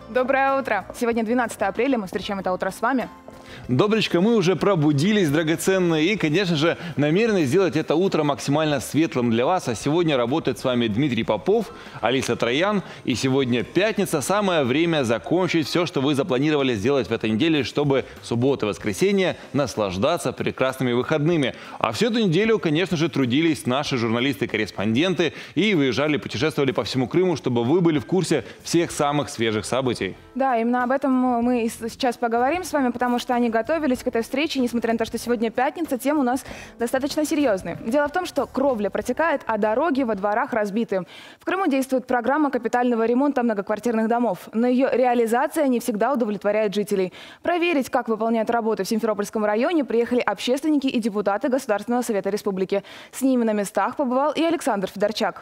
Доброе утро! Сегодня 12 апреля, мы встречаем это утро с вами. Добречко, мы уже пробудились, драгоценные, и, конечно же, намерены сделать это утро максимально светлым для вас. А сегодня работает с вами Дмитрий Попов, Алиса Троян. И сегодня пятница, самое время закончить все, что вы запланировали сделать в этой неделе, чтобы суббота и воскресенье наслаждаться прекрасными выходными. А всю эту неделю, конечно же, трудились наши журналисты-корреспонденты и выезжали, путешествовали по всему Крыму, чтобы вы были в курсе всех самых свежих событий. Да, именно об этом мы сейчас поговорим с вами, потому что они готовились к этой встрече, несмотря на то, что сегодня пятница, тема у нас достаточно серьезная. Дело в том, что кровля протекает, а дороги во дворах разбиты. В Крыму действует программа капитального ремонта многоквартирных домов, но ее реализация не всегда удовлетворяет жителей. Проверить, как выполняют работы в Симферопольском районе, приехали общественники и депутаты Государственного совета республики. С ними на местах побывал и Александр Федорчак.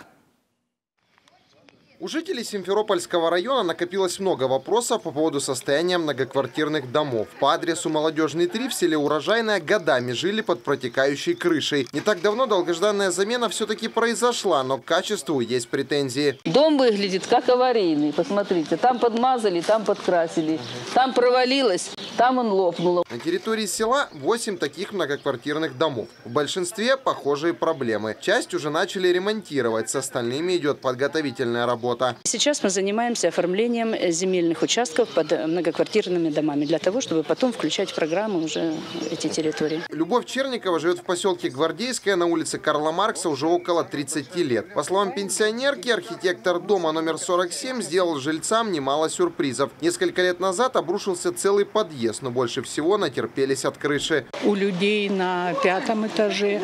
У жителей Симферопольского района накопилось много вопросов по поводу состояния многоквартирных домов. По адресу Молодежный 3 в селе Урожайное годами жили под протекающей крышей. Не так давно долгожданная замена все-таки произошла, но к качеству есть претензии. Дом выглядит как аварийный, посмотрите. Там подмазали, там подкрасили, там провалилось, там он лопнул. На территории села 8 таких многоквартирных домов. В большинстве похожие проблемы. Часть уже начали ремонтировать, с остальными идет подготовительная работа. Сейчас мы занимаемся оформлением земельных участков под многоквартирными домами, для того, чтобы потом включать в программу уже эти территории. Любовь Черникова живет в поселке Гвардейская на улице Карла Маркса уже около 30 лет. По словам пенсионерки, архитектор дома номер 47 сделал жильцам немало сюрпризов. Несколько лет назад обрушился целый подъезд, но больше всего натерпелись от крыши. У людей на 5-м этаже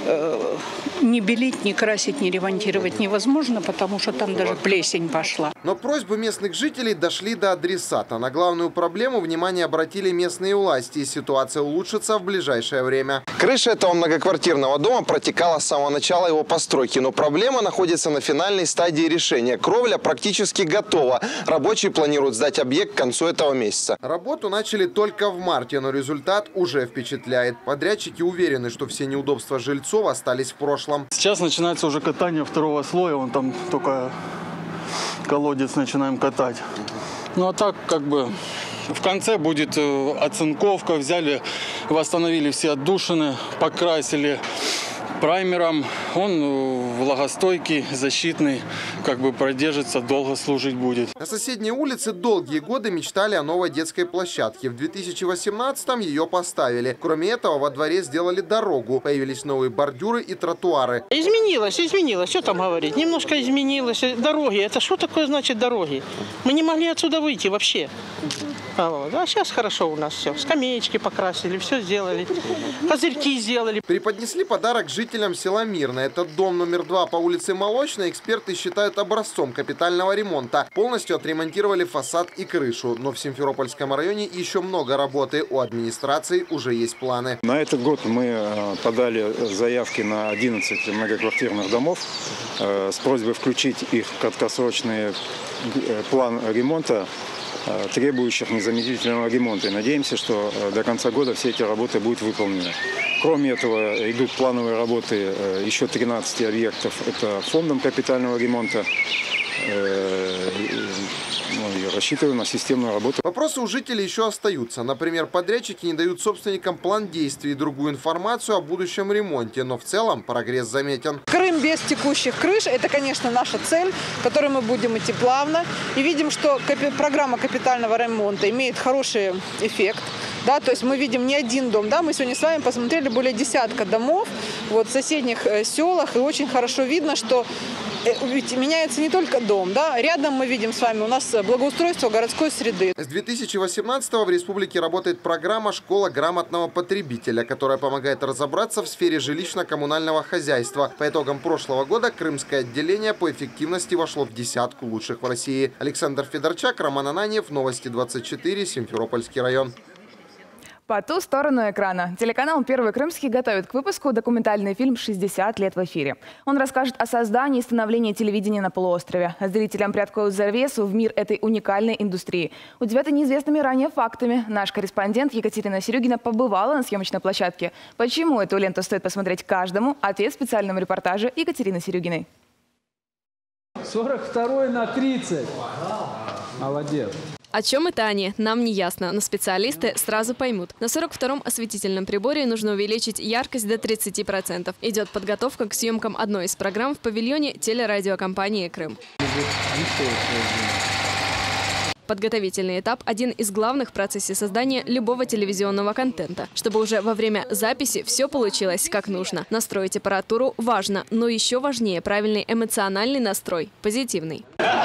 не белить, не красить, не ремонтировать невозможно, потому что там даже плесень пошла. Но просьбы местных жителей дошли до адресата. На главную проблему внимание обратили местные власти, и ситуация улучшится в ближайшее время. Крыша этого многоквартирного дома протекала с самого начала его постройки, но проблема находится на финальной стадии решения. Кровля практически готова. Рабочие планируют сдать объект к концу этого месяца. Работу начали только в марте, но результат уже впечатляет. Подрядчики уверены, что все неудобства жильцов остались в прошлом. Сейчас начинается уже катание второго слоя, он там только колодец начинаем катать. Ну а так как бы в конце будет оцинковка, взяли, восстановили все отдушины, покрасили праймером, он влагостойкий, защитный, как бы продержится, долго служить будет. На соседней улице долгие годы мечтали о новой детской площадке. В 2018-м ее поставили. Кроме этого, во дворе сделали дорогу. Появились новые бордюры и тротуары. Изменилось, что там говорить? Немножко изменилось. Дороги, это что такое значит дороги? Мы не могли отсюда выйти вообще. А сейчас хорошо у нас все. Скамеечки покрасили, все сделали. Козырьки сделали. Преподнесли подарок жителям села Мирно. Этот дом номер 2 по улице Молочной эксперты считают образцом капитального ремонта. Полностью отремонтировали фасад и крышу. Но в Симферопольском районе еще много работы. У администрации уже есть планы. На этот год мы подали заявки на 11 многоквартирных домов с просьбой включить их в краткосрочный план ремонта, требующих незамедлительного ремонта. И надеемся, что до конца года все эти работы будут выполнены. Кроме этого, идут плановые работы еще 13 объектов. Это фондом капитального ремонта. Я рассчитываю на системную работу. Вопросы у жителей еще остаются. Например, подрядчики не дают собственникам план действий и другую информацию о будущем ремонте. Но в целом прогресс заметен. Крым без текущих крыш – это, конечно, наша цель, к которой мы будем идти плавно. И видим, что программа капитального ремонта имеет хороший эффект. Да, то есть мы видим не один дом. Да, мы сегодня с вами посмотрели более десятка домов в соседних селах. И очень хорошо видно, что ведь меняется не только дом. Да? Рядом мы видим с вами у нас благоустройство городской среды. С 2018-го в республике работает программа «Школа грамотного потребителя», которая помогает разобраться в сфере жилищно-коммунального хозяйства. По итогам прошлого года крымское отделение по эффективности вошло в десятку лучших в России. Александр Федорчак, Роман Ананьев, Новости 24, Симферопольский район. По ту сторону экрана. Телеканал «Первый Крымский» готовит к выпуску документальный фильм «60 лет в эфире». Он расскажет о создании и становлении телевидения на полуострове. Зрителям приоткроют завесу в мир этой уникальной индустрии. Удивят и неизвестными ранее фактами. Наш корреспондент Екатерина Серюгина побывала на съемочной площадке. Почему эту ленту стоит посмотреть каждому? Ответ в специальном репортаже Екатерины Серюгиной. 42 на 30. Молодец. О чем это они, нам не ясно, но специалисты сразу поймут. На 42-м осветительном приборе нужно увеличить яркость до 30%. Идет подготовка к съемкам одной из программ в павильоне телерадиокомпании «Крым». Подготовительный этап – один из главных в процессе создания любого телевизионного контента. Чтобы уже во время записи все получилось как нужно. Настроить аппаратуру важно, но еще важнее правильный эмоциональный настрой, позитивный.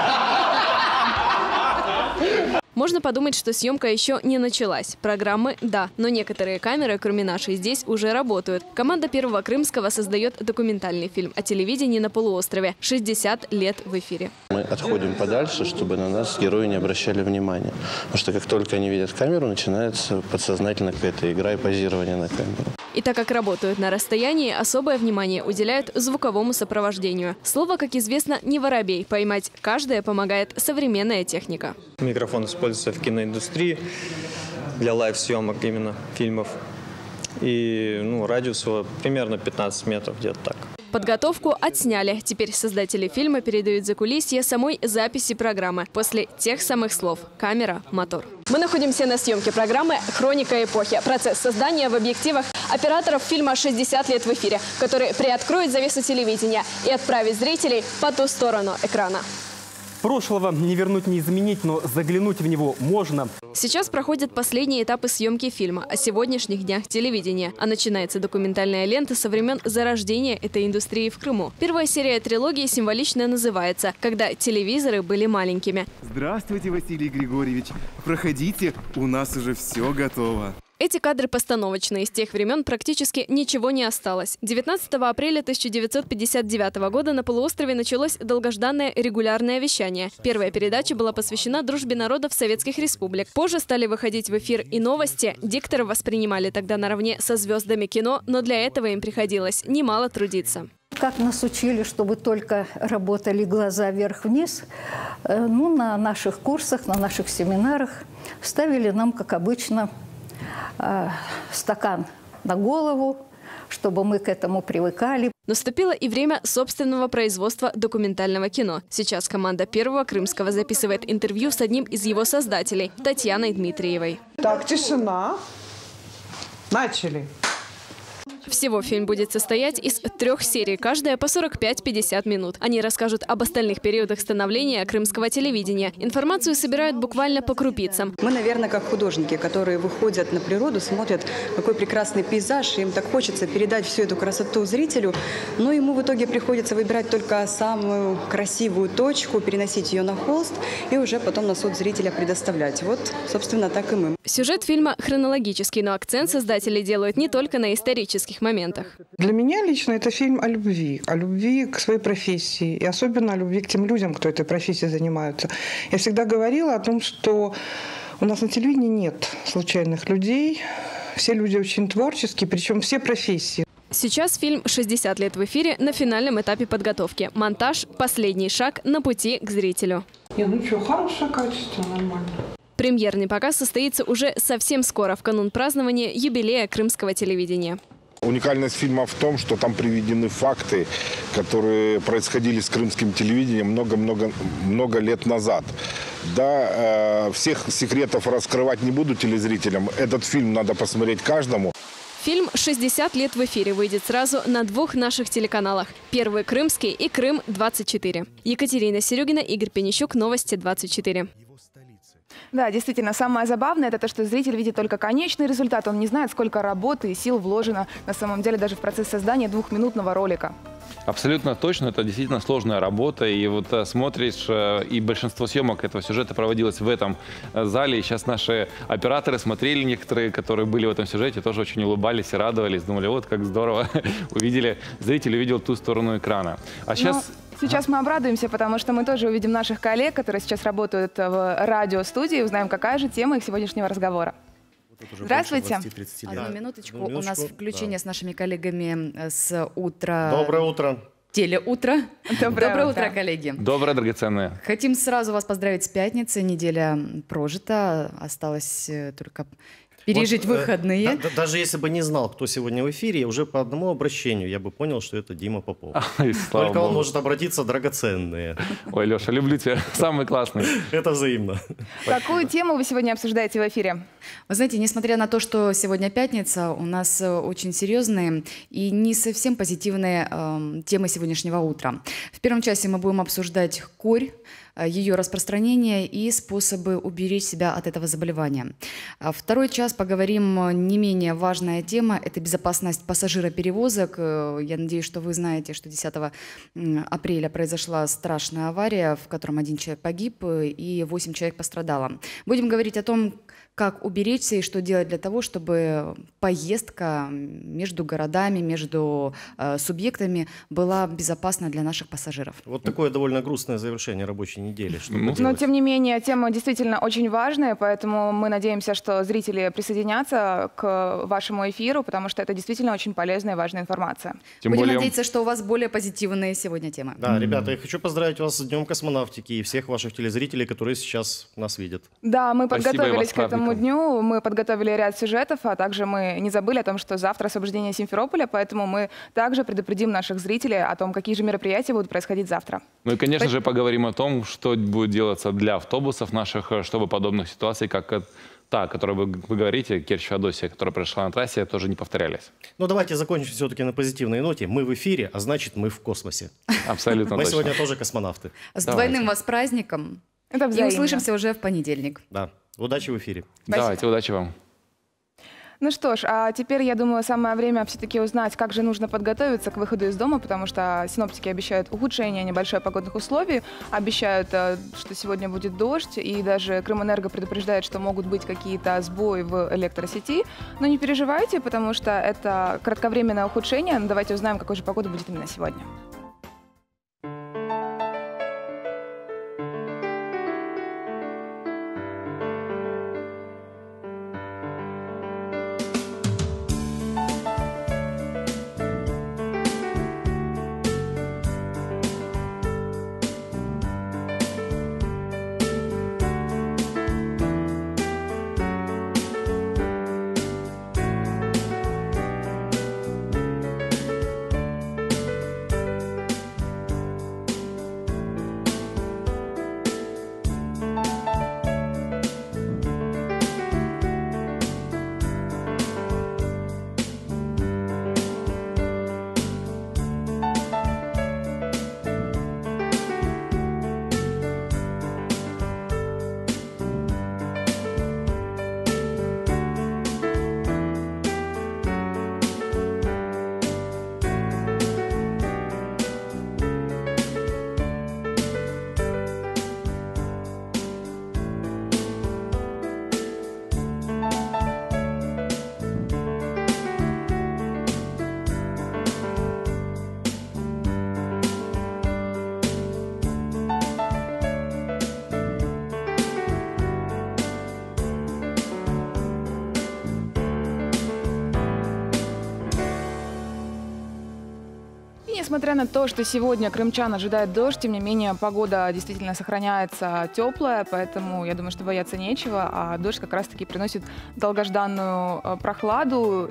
Можно подумать, что съемка еще не началась. Программы – да, но некоторые камеры, кроме нашей, здесь уже работают. Команда Первого Крымского создает документальный фильм о телевидении на полуострове. 60 лет в эфире. Мы отходим подальше, чтобы на нас герои не обращали внимания. Потому что как только они видят камеру, начинается подсознательно какая-то игра и позирование на камеру. И так как работают на расстоянии, особое внимание уделяют звуковому сопровождению. Слово, как известно, не воробей. Поймать каждое помогает современная техника. Микрофон используется в киноиндустрии для лайв-съемок именно фильмов. И радиус его примерно 15 метров, где-то так. Подготовку отсняли. Теперь создатели фильма передают закулисье самой записи программы. После тех самых слов «камера, мотор». Мы находимся на съемке программы «Хроника эпохи». Процесс создания в объективах операторов фильма «60 лет в эфире», который приоткроет завесу телевидения и отправит зрителей по ту сторону экрана. Прошлого не вернуть, не изменить, но заглянуть в него можно. Сейчас проходят последние этапы съемки фильма о сегодняшних днях телевидения. А начинается документальная лента со времен зарождения этой индустрии в Крыму. Первая серия трилогии символично называется «Когда телевизоры были маленькими». Здравствуйте, Василий Григорьевич. Проходите, у нас уже все готово. Эти кадры постановочные. С тех времен практически ничего не осталось. 19 апреля 1959 года на полуострове началось долгожданное регулярное вещание. Первая передача была посвящена дружбе народов советских республик. Позже стали выходить в эфир и новости. Дикторов воспринимали тогда наравне со звездами кино, но для этого им приходилось немало трудиться. Как нас учили, чтобы только работали глаза вверх-вниз, на наших курсах, на наших семинарах ставили нам, как обычно, стакан на голову, чтобы мы к этому привыкали. Наступило и время собственного производства документального кино. Сейчас команда Первого Крымского записывает интервью с одним из его создателей – Татьяной Дмитриевой. Так, тишина. Начали. Всего фильм будет состоять из 3 серий, каждая по 45-50 минут. Они расскажут об остальных периодах становления крымского телевидения. Информацию собирают буквально по крупицам. Мы, наверное, как художники, которые выходят на природу, смотрят, какой прекрасный пейзаж, и им так хочется передать всю эту красоту зрителю, но ему в итоге приходится выбирать только самую красивую точку, переносить ее на холст и уже потом на суд зрителя предоставлять. Вот, собственно, так и мы. Сюжет фильма хронологический, но акцент создатели делают не только на исторических моментах. Для меня лично это фильм о любви к своей профессии и особенно о любви к тем людям, кто этой профессией занимаются. Я всегда говорила о том, что у нас на телевидении нет случайных людей, все люди очень творческие, причем все профессии. Сейчас фильм «60 лет в эфире» на финальном этапе подготовки. Монтаж – последний шаг на пути к зрителю. Хорошее качество, нормально. Премьерный показ состоится уже совсем скоро, в канун празднования юбилея крымского телевидения. Уникальность фильма в том, что там приведены факты, которые происходили с крымским телевидением много лет назад. Да, всех секретов раскрывать не буду телезрителям. Этот фильм надо посмотреть каждому. Фильм «60 лет в эфире» выйдет сразу на 2 наших телеканалах. Первый Крымский и Крым-24. Екатерина Серегина, Игорь Пенищук, Новости 24. Да, действительно, самое забавное – это то, что зритель видит только конечный результат. Он не знает, сколько работы и сил вложено на самом деле даже в процесс создания 2-минутного ролика. Абсолютно точно, это действительно сложная работа. И вот смотришь, и большинство съемок этого сюжета проводилось в этом зале. И сейчас наши операторы смотрели, некоторые, которые были в этом сюжете, тоже очень улыбались и радовались. Думали, вот как здорово увидели, зритель увидел ту сторону экрана. А сейчас... Сейчас мы обрадуемся, потому что мы тоже увидим наших коллег, которые сейчас работают в радиостудии, узнаем, какая же тема их сегодняодняшнего разговора. Здравствуйте. Одну минуточку. У нас включение с нашими коллегами с утра. Доброе утро. Телеутро. Доброе утро, коллеги. Доброе, драгоценное. Хотим сразу вас поздравить с пятницей. Неделя прожита. Осталось только пережить выходные. Даже если бы не знал, кто сегодня в эфире, уже по одному обращению я бы понял, что это Дима Попов. Только он может обратиться драгоценные. Ой, Леша, люблю тебя. Самый классный. Это взаимно. Какую тему вы сегодня обсуждаете в эфире? Вы знаете, несмотря на то, что сегодня пятница, у нас очень серьезные и не совсем позитивные темы сегодняшнего утра. В первом часе мы будем обсуждать корь, ее распространение и способы уберечь себя от этого заболевания. Второй час поговорим не менее важная тема – это безопасность пассажироперевозок. Я надеюсь, что вы знаете, что 10 апреля произошла страшная авария, в котором 1 человек погиб и 8 человек пострадало. Будем говорить о том, как уберечься и что делать для того, чтобы поездка между городами, между субъектами была безопасна для наших пассажиров. Вот такое довольно грустное завершение рабочей недели. Но, тем не менее, тема действительно очень важная, поэтому мы надеемся, что зрители присоединятся к вашему эфиру, потому что это действительно очень полезная и важная информация. Будем надеяться, что у вас более позитивные сегодня темы. Да, ребята, я хочу поздравить вас с Днем космонавтики и всех ваших телезрителей, которые сейчас нас видят. Да, мы подготовились к этому дню, мы подготовили ряд сюжетов, а также мы не забыли о том, что завтра освобождение Симферополя, поэтому мы также предупредим наших зрителей о том, какие же мероприятия будут происходить завтра. Ну и, конечно же, поговорим о том, что будет делаться для автобусов наших, чтобы подобных ситуаций, как та, о которой вы говорите, Керчь-Феодосия, которая произошла на трассе, тоже не повторялись. Ну давайте закончим все-таки на позитивной ноте. Мы в эфире, а значит мы в космосе. Абсолютно Мы точно. сегодня тоже космонавты. С двойным вас праздником. Это и услышимся уже в понедельник. Да. Удачи в эфире. Спасибо. Давайте, удачи вам. Ну что ж, а теперь, я думаю, самое время все-таки узнать, как же нужно подготовиться к выходу из дома, потому что синоптики обещают ухудшение небольшое погодных условий, обещают, что сегодня будет дождь, и даже Крымэнерго предупреждает, что могут быть какие-то сбои в электросети. Но не переживайте, потому что это кратковременное ухудшение. Давайте узнаем, какой же погода будет именно сегодня. Несмотря на то, что сегодня крымчан ожидает дождь, тем не менее погода действительно сохраняется теплая, поэтому я думаю, что бояться нечего, а дождь как раз-таки приносит долгожданную прохладу,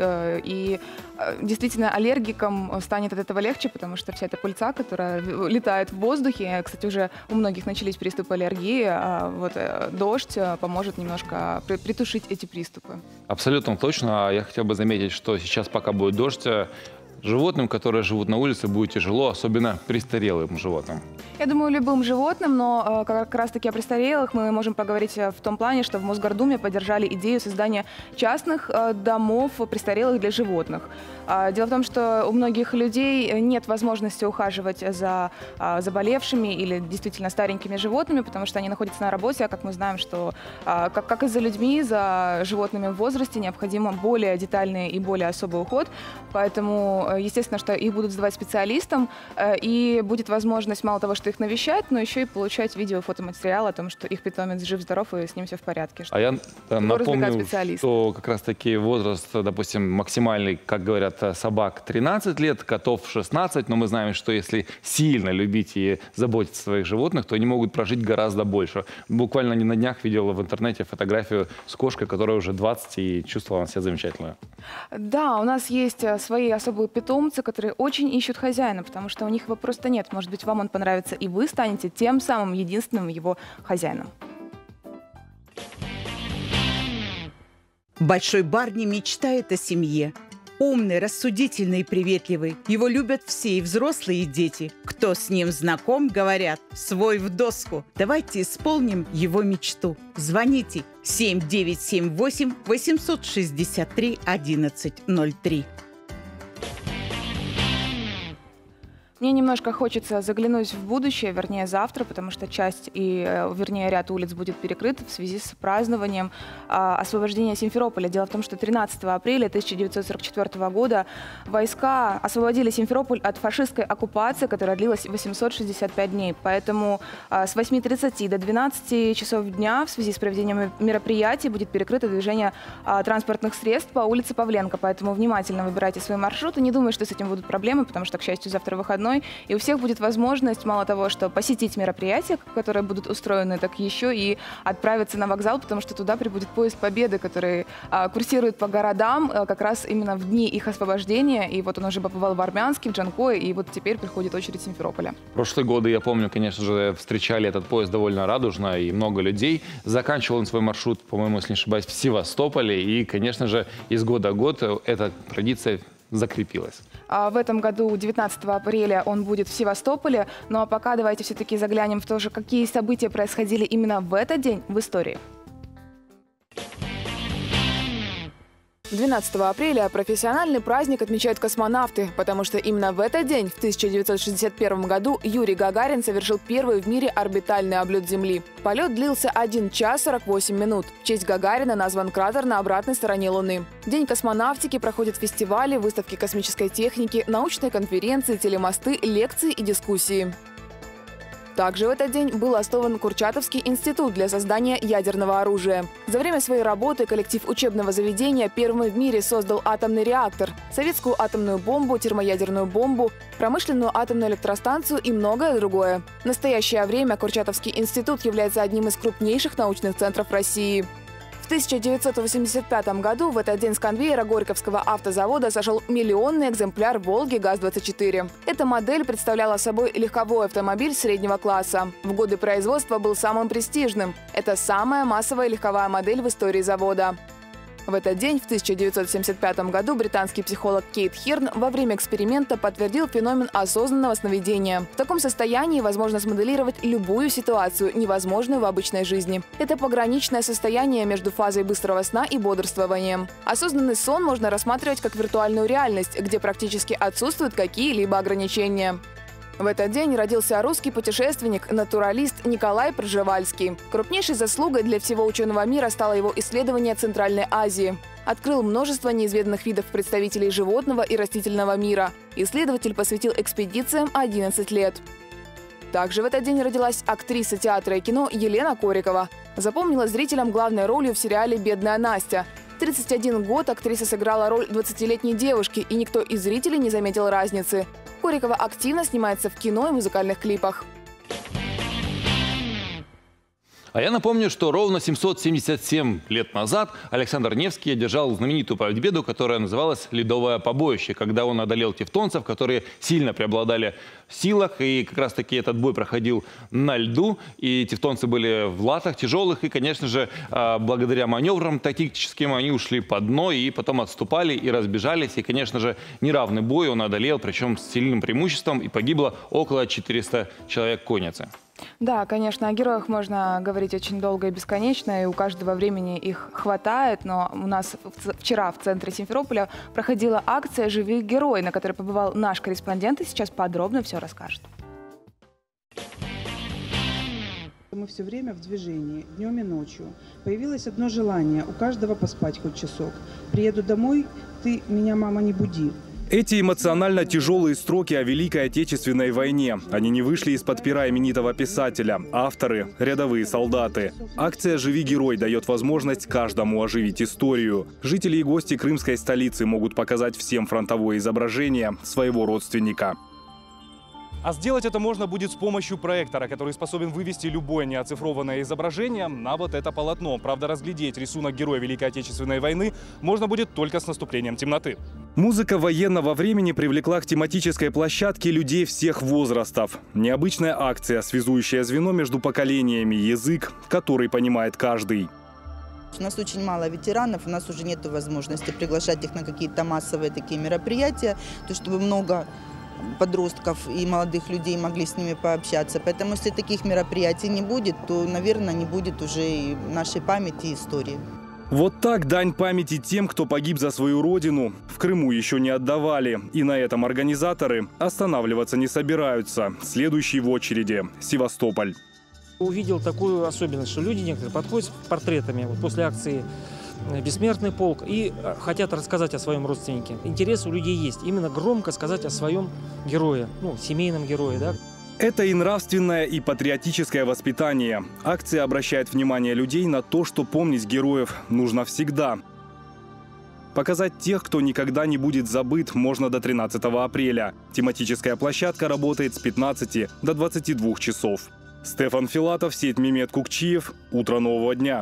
и действительно аллергикам станет от этого легче, потому что вся эта пыльца, которая летает в воздухе, кстати, уже у многих начались приступы аллергии, а вот дождь поможет немножко притушить эти приступы. Абсолютно точно. Я хотел бы заметить, что сейчас, пока будет дождь, животным, которые живут на улице, будет тяжело, особенно престарелым животным. Я думаю, любым животным, но как раз-таки о престарелых мы можем поговорить в том плане, что в Мосгордуме поддержали идею создания частных домов престарелых для животных. Дело в том, что у многих людей нет возможности ухаживать за заболевшими или действительно старенькими животными, потому что они находятся на работе, а как мы знаем, что как и за людьми, за животными в возрасте необходим более детальный и более особый уход. Поэтому поэтому, естественно, что их будут сдавать специалистам, и будет возможность мало того, что их навещать, но еще и получать видео, фотоматериал о том, что их питомец жив-здоров и с ним все в порядке. А я напомню, что как раз-таки возраст, допустим, максимальный, как говорят, собак 13 лет, котов 16, но мы знаем, что если сильно любить и заботиться о своих животных, то они могут прожить гораздо больше. Буквально не на днях видела в интернете фотографию с кошкой, которая уже 20 и чувствовала себя замечательно. Да, у нас есть свои особые питомцы, которые очень ищут хозяина, потому что у них его просто нет. Может быть, вам он понравится, и вы станете тем самым единственным его хозяином. Большой Барни мечтает о семье. Умный, рассудительный и приветливый. Его любят все, и взрослые, и дети. Кто с ним знаком, говорят, свой в доску. Давайте исполним его мечту. Звоните 7978 863 1103. Мне немножко хочется заглянуть в будущее, вернее завтра, потому что вернее ряд улиц будет перекрыт в связи с празднованием освобождения Симферополя. Дело в том, что 13 апреля 1944 года войска освободили Симферополь от фашистской оккупации, которая длилась 865 дней. Поэтому с 8:30 до 12 часов дня в связи с проведением мероприятий будет перекрыто движение транспортных средств по улице Павленко. Поэтому внимательно выбирайте свои маршруты. Не думаю, что с этим будут проблемы, потому что, к счастью, завтра выходной. И у всех будет возможность, мало того, что посетить мероприятия, которые будут устроены, так еще и отправиться на вокзал, потому что туда прибудет поезд Победы, который курсирует по городам как раз именно в дни их освобождения. И вот он уже побывал в Армянске, в Джанкое, и вот теперь приходит очередь Симферополя. Прошлые годы, я помню, конечно же, встречали этот поезд довольно радужно, и много людей. Заканчивал он свой маршрут, по-моему, если не ошибаюсь, в Севастополе. И, конечно же, из года в год эта традиция закрепилась. В этом году, 19 апреля, он будет в Севастополе. Ну а пока давайте все-таки заглянем в то же, какие события происходили именно в этот день в истории. 12 апреля профессиональный праздник отмечают космонавты, потому что именно в этот день, в 1961 году, Юрий Гагарин совершил первый в мире орбитальный облет Земли. Полет длился 1 час 48 минут. В честь Гагарина назван кратер на обратной стороне Луны. День космонавтики проходят фестивали, выставки космической техники, научные конференции, телемосты, лекции и дискуссии. Также в этот день был основан Курчатовский институт для создания ядерного оружия. За время своей работы коллектив учебного заведения первым в мире создал атомный реактор, советскую атомную бомбу, термоядерную бомбу, промышленную атомную электростанцию и многое другое. В настоящее время Курчатовский институт является одним из крупнейших научных центров России. В 1985 году в этот день с конвейера Горьковского автозавода сошел миллионный экземпляр «Волги ГАЗ-24». Эта модель представляла собой легковой автомобиль среднего класса. В годы производства был самым престижным. Это самая массовая легковая модель в истории завода. В этот день, в 1975 году, британский психолог Кейт Хирн во время эксперимента подтвердил феномен осознанного сновидения. В таком состоянии возможно смоделировать любую ситуацию, невозможную в обычной жизни. Это пограничное состояние между фазой быстрого сна и бодрствованием. Осознанный сон можно рассматривать как виртуальную реальность, где практически отсутствуют какие-либо ограничения. В этот день родился русский путешественник, натуралист Николай Пржевальский. Крупнейшей заслугой для всего ученого мира стало его исследование Центральной Азии. Открыл множество неизведанных видов представителей животного и растительного мира. Исследователь посвятил экспедициям 11 лет. Также в этот день родилась актриса театра и кино Елена Корикова. Запомнилась зрителям главной ролью в сериале «Бедная Настя». В 31 год актриса сыграла роль 20-летней девушки, и никто из зрителей не заметил разницы. Корикова активно снимается в кино и музыкальных клипах. А я напомню, что ровно 777 лет назад Александр Невский одержал знаменитую победу, которая называлась «Ледовое побоище», когда он одолел тевтонцев, которые сильно преобладали в силах. И как раз-таки этот бой проходил на льду, и тевтонцы были в латах тяжелых. И, конечно же, благодаря маневрам тактическим они ушли по дно и потом отступали и разбежались. И, конечно же, неравный бой он одолел, причем с сильным преимуществом, и погибло около 400 человек конницы. Да, конечно, о героях можно говорить очень долго и бесконечно, и у каждого времени их хватает, но у нас вчера в центре Симферополя проходила акция «Живи герой», на которой побывал наш корреспондент, и сейчас подробно все расскажет. Мы все время в движении, днем и ночью. Появилось одно желание – у каждого поспать хоть часок. Приеду домой, ты меня, мама, не буди. Эти эмоционально тяжелые строки о Великой Отечественной войне. Они не вышли из-под пера именитого писателя. Авторы – рядовые солдаты. Акция «Живи, герой» дает возможность каждому оживить историю. Жители и гости крымской столицы могут показать всем фронтовое изображение своего родственника. А сделать это можно будет с помощью проектора, который способен вывести любое неоцифрованное изображение на вот это полотно. Правда, разглядеть рисунок героя Великой Отечественной войны можно будет только с наступлением темноты. Музыка военного времени привлекла к тематической площадке людей всех возрастов. Необычная акция, связующая звено между поколениями, язык, который понимает каждый. У нас очень мало ветеранов, у нас уже нет возможности приглашать их на какие-то массовые такие мероприятия, то чтобы много подростков и молодых людей могли с ними пообщаться. Поэтому если таких мероприятий не будет, то, наверное, не будет уже и нашей памяти и истории. Вот так дань памяти тем, кто погиб за свою родину, в Крыму еще не отдавали. И на этом организаторы останавливаться не собираются. Следующий в очереди – Севастополь. Увидел такую особенность, что люди некоторые подходят с портретами вот после акции «Бессмертный полк» и хотят рассказать о своем родственнике. Интерес у людей есть. Именно громко сказать о своем герое, семейном герое, да. Это и нравственное, и патриотическое воспитание. Акция обращает внимание людей на то, что помнить героев нужно всегда. Показать тех, кто никогда не будет забыт, можно до 13 апреля. Тематическая площадка работает с 15 до 22 часов. Стефан Филатов, сеть Мемет Кукчиев. Утро нового дня.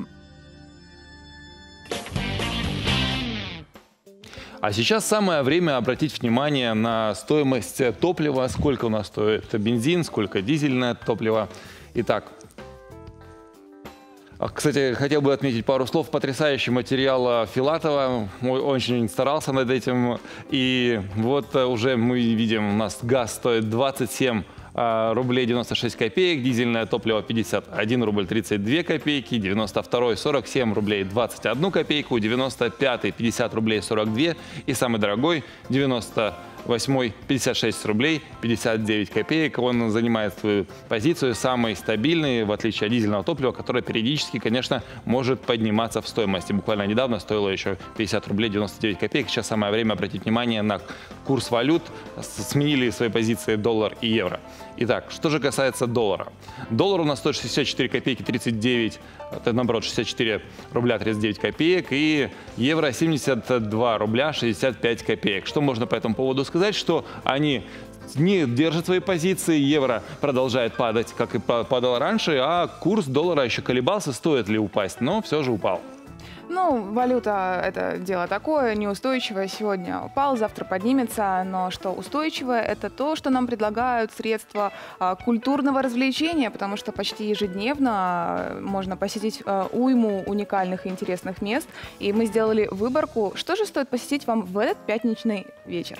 А сейчас самое время обратить внимание на стоимость топлива. Сколько у нас стоит бензин, сколько дизельное топливо. Итак, кстати, хотел бы отметить пару слов. Потрясающий материал Филатова. Очень старался над этим. И вот уже мы видим, у нас газ стоит 27 рублей 96 копеек, дизельное топливо 51 рубль 32 копейки, 92-й 47 рублей 21 копейку, 95-й 50 рублей 42 и самый дорогой 98-й 56 рублей 59 копеек. Он занимает свою позицию, самый стабильный, в отличие от дизельного топлива, которое периодически, конечно, может подниматься в стоимости. Буквально недавно стоило еще 50 рублей 99 копеек. Сейчас самое время обратить внимание на курс валют. Сменили свои позиции доллар и евро. Итак, что же касается доллара. Доллар у нас стоит 64 копейки 39, это наоборот 64 рубля 39 копеек, и евро 72 рубля 65 копеек. Что можно по этому поводу сказать? Что они не держат свои позиции, евро продолжает падать, как и падал раньше, а курс доллара еще колебался, стоит ли упасть, но все же упал. Валюта – это дело такое, неустойчивое. Сегодня упал, завтра поднимется. Но что устойчивое – это то, что нам предлагают средства культурного развлечения, потому что почти ежедневно можно посетить уйму уникальных и интересных мест. И мы сделали выборку, что же стоит посетить вам в этот пятничный вечер.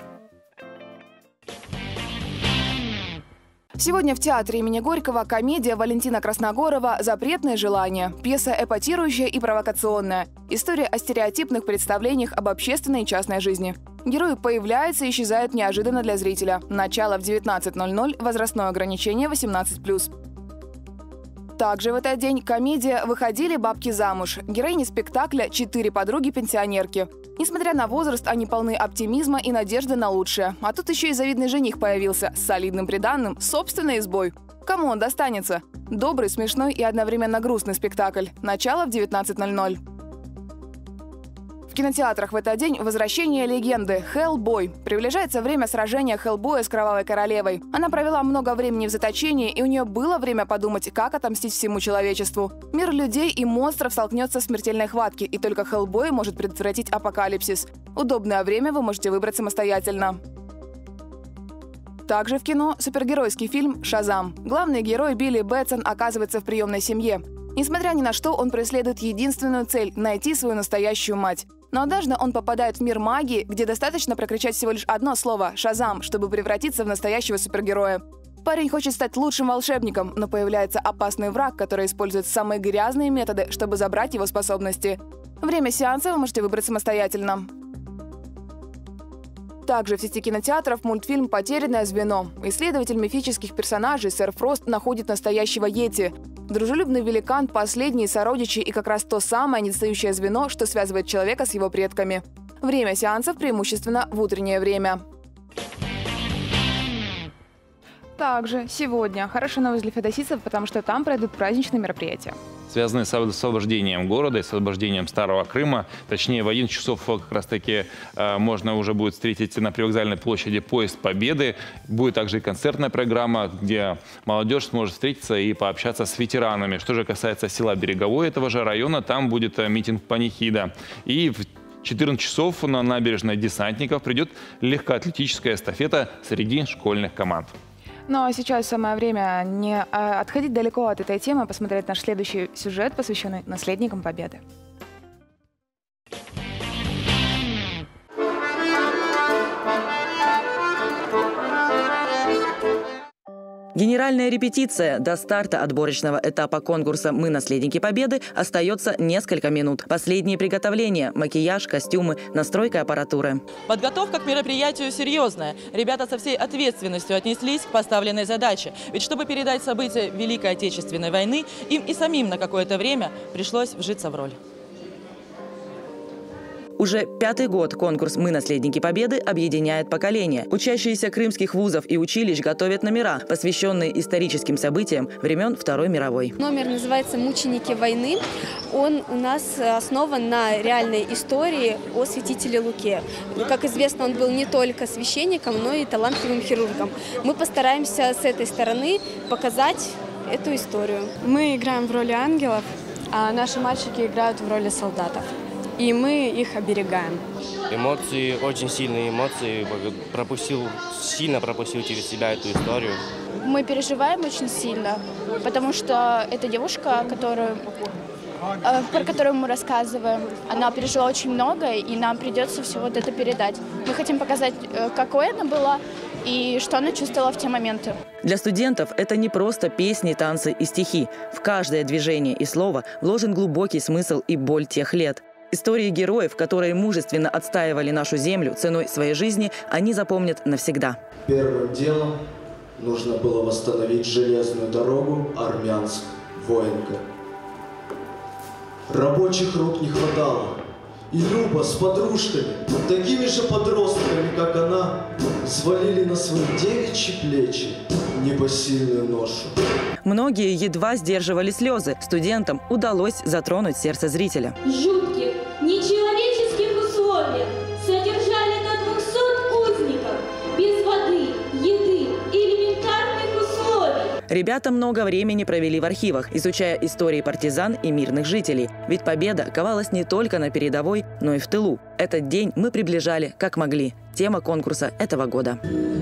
Сегодня в театре имени Горького комедия Валентина Красногорова «Запретное желание». Пьеса эпатирующая и провокационная. История о стереотипных представлениях об общественной и частной жизни. Герой появляется и исчезает неожиданно для зрителя. Начало в 19:00, возрастное ограничение 18+. Также в этот день комедия «Выходили бабки замуж». Героини спектакля – 4 подруги-пенсионерки. Несмотря на возраст, они полны оптимизма и надежды на лучшее. А тут еще и завидный жених появился с солидным приданным, собственной избой. Кому он достанется? Добрый, смешной и одновременно грустный спектакль. Начало в 19:00. В кинотеатрах в этот день возвращение легенды «Хеллбой». Приближается время сражения Хеллбоя с Кровавой Королевой. Она провела много времени в заточении, и у нее было время подумать, как отомстить всему человечеству. Мир людей и монстров столкнется в смертельной хватке, и только Хеллбой может предотвратить апокалипсис. Удобное время вы можете выбрать самостоятельно. Также в кино супергеройский фильм «Шазам». Главный герой Билли Бэтсон оказывается в приемной семье. Несмотря ни на что, он преследует единственную цель – найти свою настоящую мать. Но однажды он попадает в мир магии, где достаточно прокричать всего лишь одно слово «Шазам», чтобы превратиться в настоящего супергероя. Парень хочет стать лучшим волшебником, но появляется опасный враг, который использует самые грязные методы, чтобы забрать его способности. Время сеанса вы можете выбрать самостоятельно. Также в сети кинотеатров мультфильм «Потерянное звено». Исследователь мифических персонажей сэр Фрост находит настоящего йети. Дружелюбный великан – последние сородичи и как раз то самое недостающее звено, что связывает человека с его предками. Время сеансов преимущественно в утреннее время. Также сегодня хорошая новость для феодосийцев, потому что там пройдут праздничные мероприятия. Связанные с освобождением города и с освобождением Старого Крыма. Точнее, в 11 часов как раз-таки можно уже будет встретить на Привокзальной площади поезд Победы. Будет также и концертная программа, где молодежь сможет встретиться и пообщаться с ветеранами. Что же касается села Береговой этого же района, там будет митинг панихида. И в 14 часов на набережной Десантников придет легкоатлетическая эстафета среди школьных команд. Ну а сейчас самое время не отходить далеко от этой темы, а посмотреть наш следующий сюжет, посвященный наследникам Победы. Генеральная репетиция до старта отборочного этапа конкурса «Мы наследники Победы» остается несколько минут. Последние приготовления – макияж, костюмы, настройка аппаратуры. Подготовка к мероприятию серьезная. Ребята со всей ответственностью отнеслись к поставленной задаче. Ведь чтобы передать события Великой Отечественной войны, им и самим на какое-то время пришлось вжиться в роль. Уже 5-й год конкурс «Мы наследники Победы» объединяет поколения. Учащиеся крымских вузов и училищ готовят номера, посвященные историческим событиям времен Второй мировой. Номер называется «Мученики войны». Он у нас основан на реальной истории о святителе Луке. Как известно, он был не только священником, но и талантливым хирургом. Мы постараемся с этой стороны показать эту историю. Мы играем в роли ангелов, а наши мальчики играют в роли солдатов. И мы их оберегаем. Эмоции, очень сильные эмоции. Сильно пропустил через себя эту историю. Мы переживаем очень сильно, потому что эта девушка, про которую мы рассказываем, она пережила очень многое, и нам придется все вот это передать. Мы хотим показать, какой она была и что она чувствовала в те моменты. Для студентов это не просто песни, танцы и стихи. В каждое движение и слово вложен глубокий смысл и боль тех лет. Истории героев, которые мужественно отстаивали нашу землю ценой своей жизни, они запомнят навсегда. Первым делом нужно было восстановить железную дорогу Армянск-Воинка. Рабочих рук не хватало. И Люба с подружками, такими же подростками, как она, свалили на свои девичьи плечи непосильную ношу. Многие едва сдерживали слезы. Студентам удалось затронуть сердце зрителя. Жутких, нечеловеческих условиях содержали до 200 узников без воды, еды и элементарных условий. Ребята много времени провели в архивах, изучая истории партизан и мирных жителей. Ведь победа ковалась не только на передовой, но и в тылу. Этот день мы приближали как могли. Тема конкурса этого года.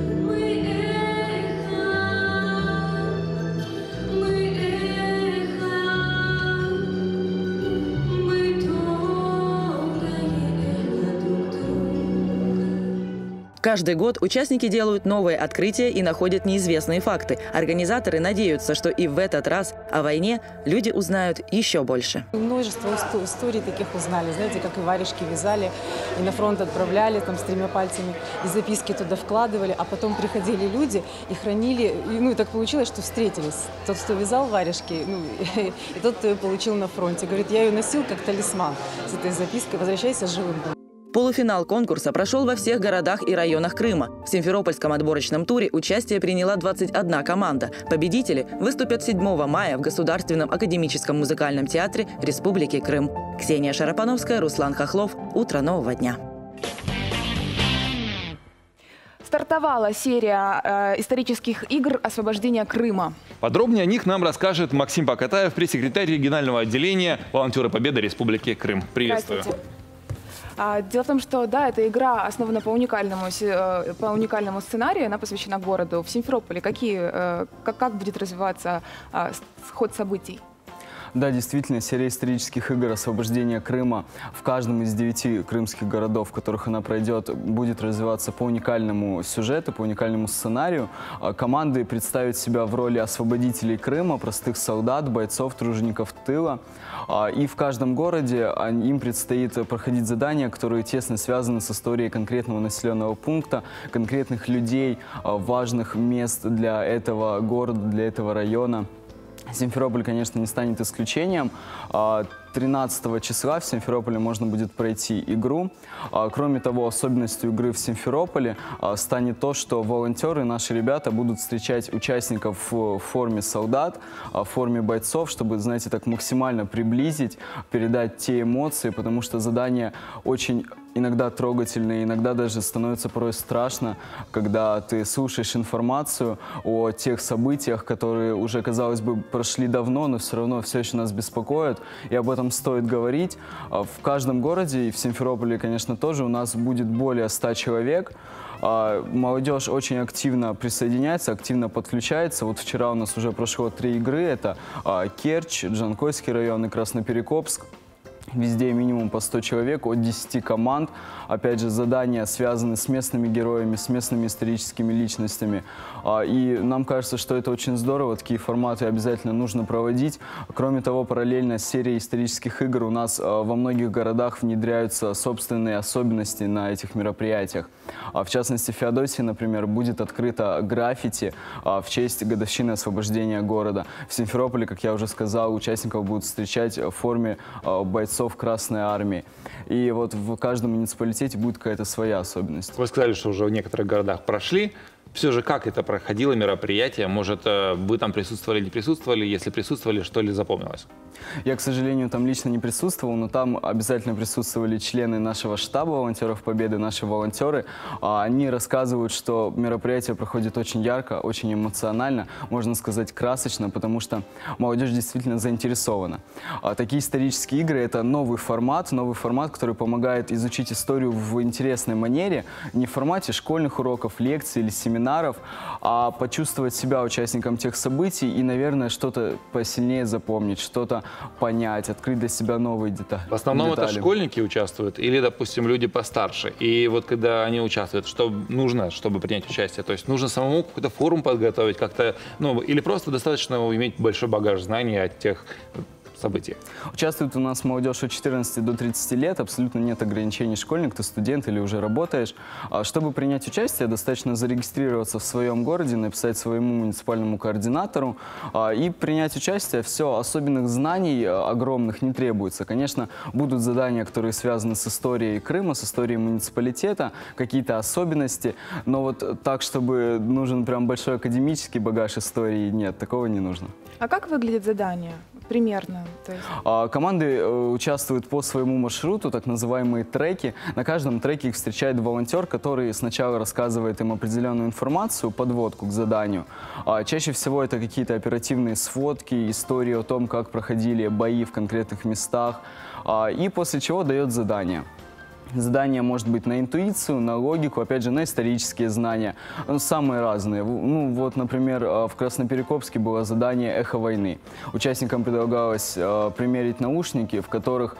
Каждый год участники делают новые открытия и находят неизвестные факты. Организаторы надеются, что и в этот раз о войне люди узнают еще больше. Множество историй таких узнали. Знаете, как и варежки вязали, и на фронт отправляли там с 3 пальцами, и записки туда вкладывали, а потом приходили люди и хранили. И так получилось, что встретились. Тот, кто вязал варежки, и тот, кто ее получил на фронте. Говорит, я ее носил как талисман с этой запиской, возвращайся живым. Полуфинал конкурса прошел во всех городах и районах Крыма. В Симферопольском отборочном туре участие приняла 21 команда. Победители выступят 7 мая в Государственном академическом музыкальном театре Республики Крым. Ксения Шарапановская, Руслан Хохлов. Утро нового дня. Стартовала серия исторических игр освобождения Крыма. Подробнее о них нам расскажет Максим Покатаев, пресс-секретарь регионального отделения «Волонтеры Победы Республики Крым». Приветствую. Дело в том, что да, эта игра основана по уникальному сценарию, она посвящена городу. В Симферополе как будет развиваться ход событий? Да, действительно, серия исторических игр освобождения Крыма в каждом из 9 крымских городов, в которых она пройдет, будет развиваться по уникальному сюжету, по уникальному сценарию. Команды представят себя в роли освободителей Крыма, простых солдат, бойцов, тружеников тыла. И в каждом городе им предстоит проходить задания, которые тесно связаны с историей конкретного населенного пункта, конкретных людей, важных мест для этого города, для этого района. Симферополь, конечно, не станет исключением. 13 числа в Симферополе можно будет пройти игру. Кроме того, особенностью игры в Симферополе станет то, что волонтеры, наши ребята, будут встречать участников в форме солдат, в форме бойцов, чтобы, знаете, так максимально приблизить, передать те эмоции, потому что задание очень иногда трогательное, иногда даже становится порой страшно, когда ты слушаешь информацию о тех событиях, которые уже, казалось бы, прошли давно, но все равно все еще нас беспокоят, и об этом стоит говорить. В каждом городе, и в Симферополе, конечно, тоже, у нас будет более 100 человек. Молодежь очень активно присоединяется, активно подключается. Вот вчера у нас уже прошло 3 игры. Это Керчь, Джанкойский район и Красноперекопск. Везде минимум по 100 человек, от 10 команд. Опять же, задания связаны с местными героями, с местными историческими личностями. И нам кажется, что это очень здорово, такие форматы обязательно нужно проводить. Кроме того, параллельно с серией исторических игр у нас во многих городах внедряются собственные особенности на этих мероприятиях. В частности, в Феодосии, например, будет открыто граффити в честь годовщины освобождения города. В Симферополе, как я уже сказал, участников будут встречать в форме бойцов Красной Армии. И вот в каждом муниципалитете будет какая-то своя особенность. Вы сказали, что уже в некоторых городах прошли. Все же, как это проходило мероприятие? Может, вы там присутствовали, не присутствовали? Если присутствовали, что ли запомнилось? Я, к сожалению, там лично не присутствовал, но там обязательно присутствовали члены нашего штаба волонтеров Победы, наши волонтеры. Они рассказывают, что мероприятие проходит очень ярко, очень эмоционально, можно сказать, красочно, потому что молодежь действительно заинтересована. Такие исторические игры – это новый формат, который помогает изучить историю в интересной манере, не в формате школьных уроков, лекций или семинаров, а почувствовать себя участником тех событий и, наверное, что-то посильнее запомнить, что-то понять, открыть для себя новые детали. В основном это школьники участвуют или, допустим, люди постарше? И вот когда они участвуют, что нужно, чтобы принять участие? То есть нужно самому какой-то форум подготовить, как-то, ну, или просто достаточно иметь большой багаж знаний от тех событий? Участвует у нас молодежь от 14 до 30 лет, абсолютно нет ограничений школьник, ты студент или уже работаешь. Чтобы принять участие, достаточно зарегистрироваться в своем городе, написать своему муниципальному координатору и принять участие. Все, особенных знаний огромных не требуется. Конечно, будут задания, которые связаны с историей Крыма, с историей муниципалитета, какие-то особенности, но вот так, чтобы нужен прям большой академический багаж истории, нет, такого не нужно. А как выглядит задание? Примерно. То есть... Команды участвуют по своему маршруту, так называемые треки. На каждом треке их встречает волонтер, который сначала рассказывает им определенную информацию, подводку к заданию. Чаще всего это какие-то оперативные сводки, истории о том, как проходили бои в конкретных местах. И после чего дает задание. Задание может быть на интуицию, на логику, опять же, на исторические знания, самые разные. Ну, вот, например, в Красноперекопске было задание «Эхо войны». Участникам предлагалось примерить наушники, в которых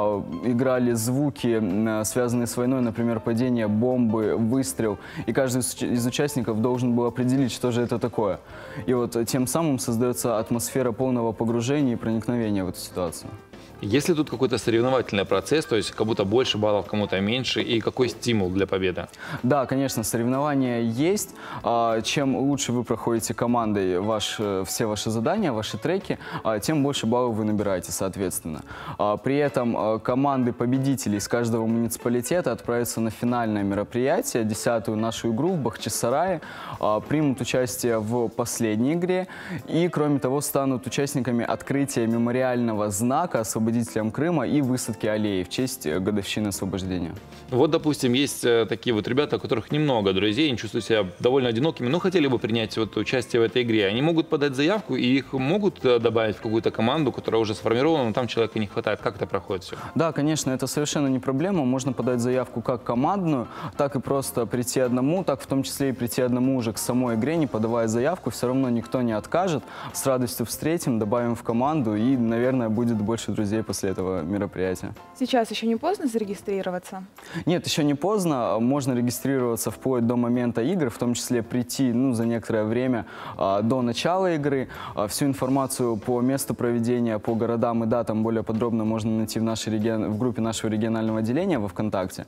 играли звуки, связанные с войной, например, падение бомбы, выстрел. И каждый из участников должен был определить, что же это такое. И вот тем самым создается атмосфера полного погружения и проникновения в эту ситуацию. Есть ли тут какой-то соревновательный процесс, то есть кому-то больше баллов, кому-то меньше, и какой стимул для победы? Да, конечно, соревнования есть. Чем лучше вы проходите командой все ваши задания, ваши треки, тем больше баллов вы набираете, соответственно. При этом команды победителей из каждого муниципалитета отправятся на финальное мероприятие, 10-ю нашу игру в Бахчисарае, примут участие в последней игре и, кроме того, станут участниками открытия мемориального знака освободителям Крыма и высадки аллеи в честь годовщины освобождения. Вот, допустим, есть такие вот ребята, у которых немного друзей, они чувствуют себя довольно одинокими, но хотели бы принять вот участие в этой игре. Они могут подать заявку, и их могут добавить в какую-то команду, которая уже сформирована, но там человека не хватает. Как это проходит все? Да, конечно, это совершенно не проблема. Можно подать заявку как командную, так и просто прийти одному, так в том числе и прийти одному уже к самой игре, не подавая заявку. Все равно никто не откажет. С радостью встретим, добавим в команду, и, наверное, будет больше друзей после этого мероприятия. Сейчас еще не поздно зарегистрироваться? Нет, еще не поздно. Можно регистрироваться вплоть до момента игр, в том числе прийти за некоторое время до начала игры. Всю информацию по месту проведения, по городам и датам более подробно можно найти в группе нашего регионального отделения во ВКонтакте.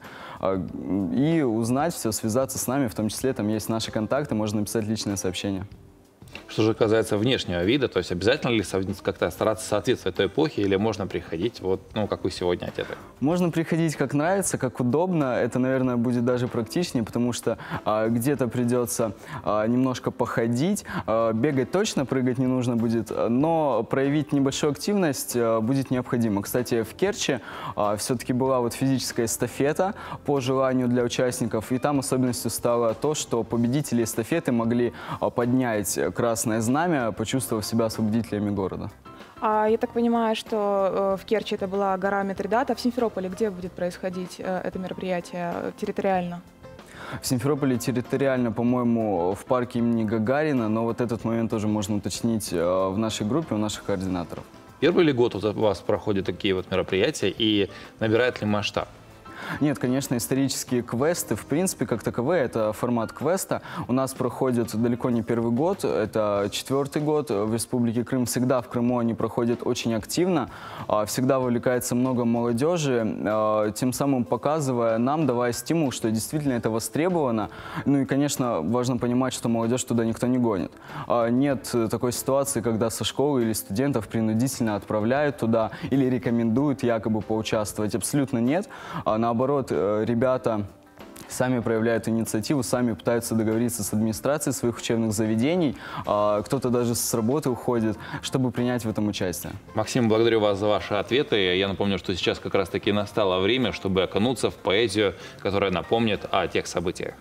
И узнать все, связаться с нами, в том числе там есть наши контакты, можно написать личное сообщение. Что же касается внешнего вида, то есть обязательно ли как-то стараться соответствовать той эпохе, или можно приходить вот, ну, как вы сегодня одеты? Можно приходить как нравится, как удобно. Это, наверное, будет даже практичнее, потому что где-то придется немножко походить. Бегать точно, прыгать не нужно будет, но проявить небольшую активность будет необходимо. Кстати, в Керчи все-таки была вот физическая эстафета по желанию для участников, и там особенностью стало то, что победители эстафеты могли поднять красное знамя, почувствовав себя освободителями города. Я так понимаю, что в Керчи это была гора Митридата. В Симферополе где будет происходить это мероприятие территориально? В Симферополе территориально, по-моему, в парке имени Гагарина, но вот этот момент тоже можно уточнить в нашей группе, у наших координаторов. Первый ли год у вас проходят такие вот мероприятия и набирает ли масштаб? Нет, конечно, исторические квесты, в принципе, как таковые, это формат квеста. У нас проходит далеко не первый год, это 4-й год в Республике Крым. Всегда в Крыму они проходят очень активно, всегда вовлекается много молодежи, тем самым показывая нам, давая стимул, что действительно это востребовано. Ну и, конечно, важно понимать, что молодежь туда никто не гонит. Нет такой ситуации, когда со школы или студентов принудительно отправляют туда или рекомендуют якобы поучаствовать. Абсолютно нет. Наоборот, ребята сами проявляют инициативу, сами пытаются договориться с администрацией своих учебных заведений. Кто-то даже с работы уходит, чтобы принять в этом участие. Максим, благодарю вас за ваши ответы. Я напомню, что сейчас как раз-таки настало время, чтобы окунуться в поэзию, которая напомнит о тех событиях.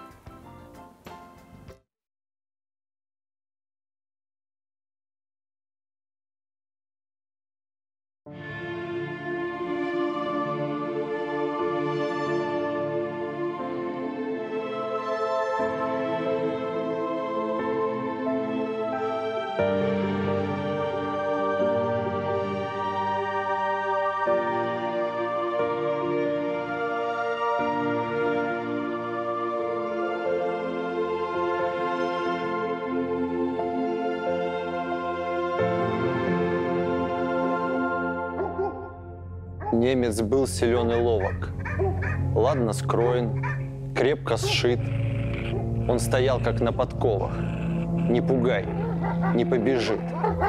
Немец был силен и ловок, ладно скроен, крепко сшит. Он стоял, как на подковах. Не пугай, не побежит.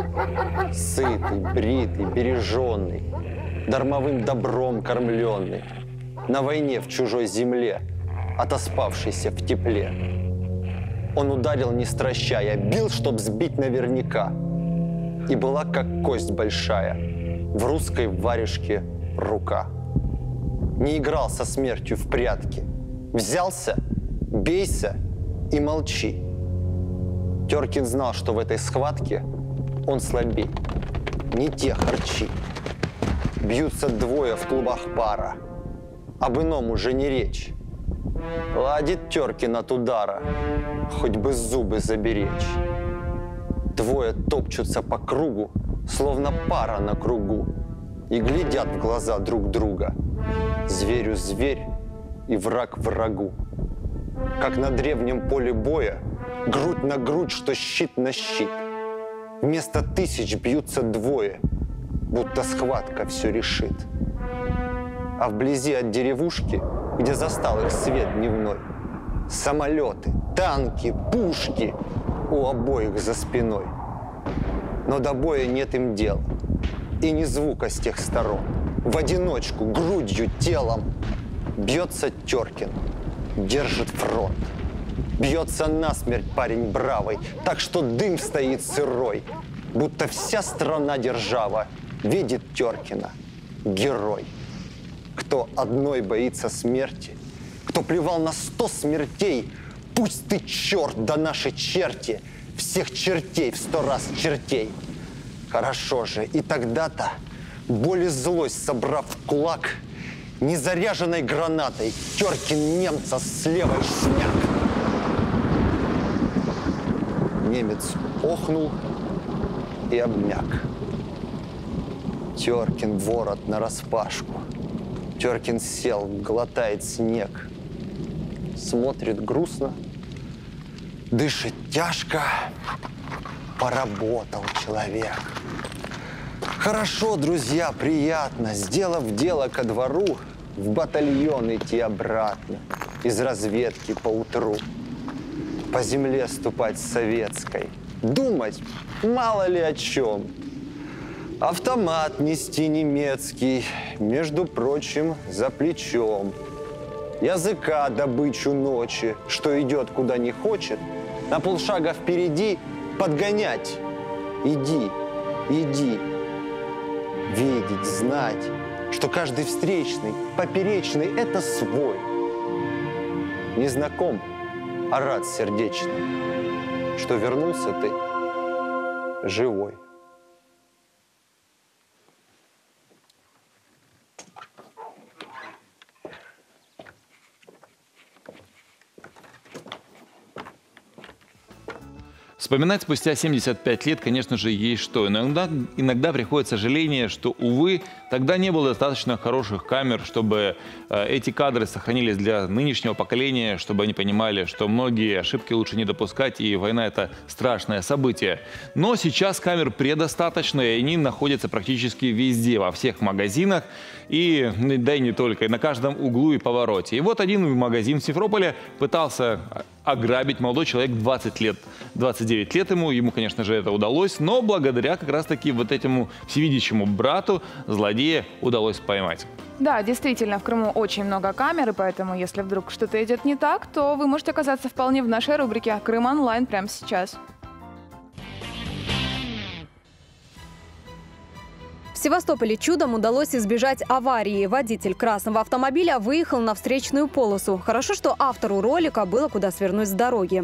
Сытый, бритый, береженный, дармовым добром кормленный, на войне в чужой земле, отоспавшийся в тепле. Он ударил не стращая, бил, чтоб сбить наверняка. И была, как кость большая, в русской варежке рука. Не играл со смертью в прятки. Взялся, бейся и молчи. Теркин знал, что в этой схватке он слабей. Не те харчи. Бьются двое в клубах пара. Об ином уже не речь. Ладит Теркин от удара, хоть бы зубы заберечь. Двое топчутся по кругу, словно пара на кругу, и глядят в глаза друг друга. Зверю зверь и враг врагу. Как на древнем поле боя, грудь на грудь, что щит на щит. Вместо тысяч бьются двое, будто схватка все решит. А вблизи от деревушки, где застал их свет дневной, самолеты, танки, пушки у обоих за спиной. Но до боя нет им дела, и ни звука с тех сторон. В одиночку, грудью, телом бьется Теркин, держит фронт. Бьется насмерть парень бравый, так что дым стоит сырой, будто вся страна-держава видит Теркина, герой. Кто одной боится смерти, кто плевал на 100 смертей, пусть ты, черт, да наши черти, всех чертей в 100 раз чертей. Хорошо же, и тогда-то, боль и злость собрав в кулак, незаряженной гранатой Теркин немца с левой шняк. Немец охнул и обмяк. Теркин ворот нараспашку. Теркин сел, глотает снег. Смотрит грустно, дышит тяжко. Поработал человек. Хорошо, друзья, приятно, сделав дело ко двору, в батальон идти обратно, из разведки поутру. По земле ступать советской, думать мало ли о чем. Автомат нести немецкий, между прочим, за плечом. Языка добычу ночи, что идет куда не хочет, на полшага впереди подгонять. Иди, иди. Видеть, знать, что каждый встречный, поперечный – это свой. Не знаком, а рад сердечно, что вернулся ты живой. Вспоминать спустя 75 лет, конечно же, есть что. Иногда приходит сожаление, что, увы, тогда не было достаточно хороших камер, чтобы эти кадры сохранились для нынешнего поколения, чтобы они понимали, что многие ошибки лучше не допускать, и война – это страшное событие. Но сейчас камер предостаточно, и они находятся практически везде, во всех магазинах, и, да и не только, и на каждом углу и повороте. И вот один магазин в Симферополе пытался ограбить молодой человек 29 лет ему, конечно же, это удалось, но благодаря как раз-таки вот этому всевидящему брату злодея удалось поймать. Да, действительно, в Крыму очень много камер, и поэтому, если вдруг что-то идет не так, то вы можете оказаться вполне в нашей рубрике «Крым онлайн» прямо сейчас. В Севастополе чудом удалось избежать аварии. Водитель красного автомобиля выехал на встречную полосу. Хорошо, что автору ролика было куда свернуть с дороги.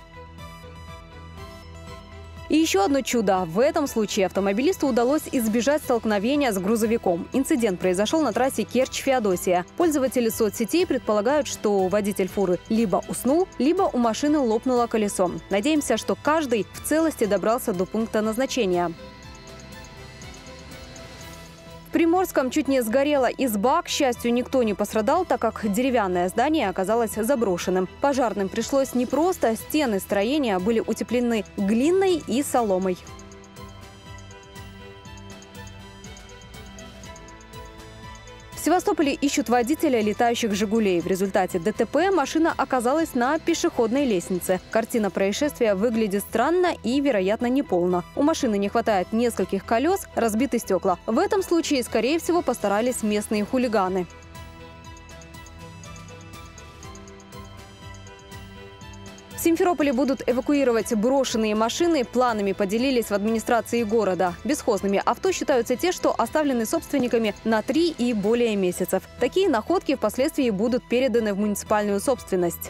И еще одно чудо. В этом случае автомобилисту удалось избежать столкновения с грузовиком. Инцидент произошел на трассе Керчь-Феодосия. Пользователи соцсетей предполагают, что водитель фуры либо уснул, либо у машины лопнуло колесо. Надеемся, что каждый в целости добрался до пункта назначения. В Приморском чуть не сгорела изба. К счастью, никто не пострадал, так как деревянное здание оказалось заброшенным. Пожарным пришлось непросто. Стены строения были утеплены глиной и соломой. В Севастополе ищут водителя летающих «Жигулей». В результате ДТП машина оказалась на пешеходной лестнице. Картина происшествия выглядит странно и, вероятно, неполно. У машины не хватает нескольких колес, разбиты стекла. В этом случае, скорее всего, постарались местные хулиганы. В Симферополе будут эвакуировать брошенные машины. Планами поделились в администрации города. Бесхозными авто считаются те, что оставлены собственниками на 3 и более месяцев. Такие находки впоследствии будут переданы в муниципальную собственность.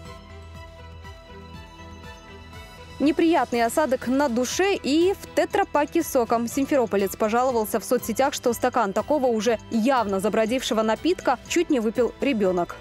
Неприятный осадок на душе и в тетрапаке с соком. Симферополец пожаловался в соцсетях, что стакан такого уже явно забродившего напитка чуть не выпил ребенок.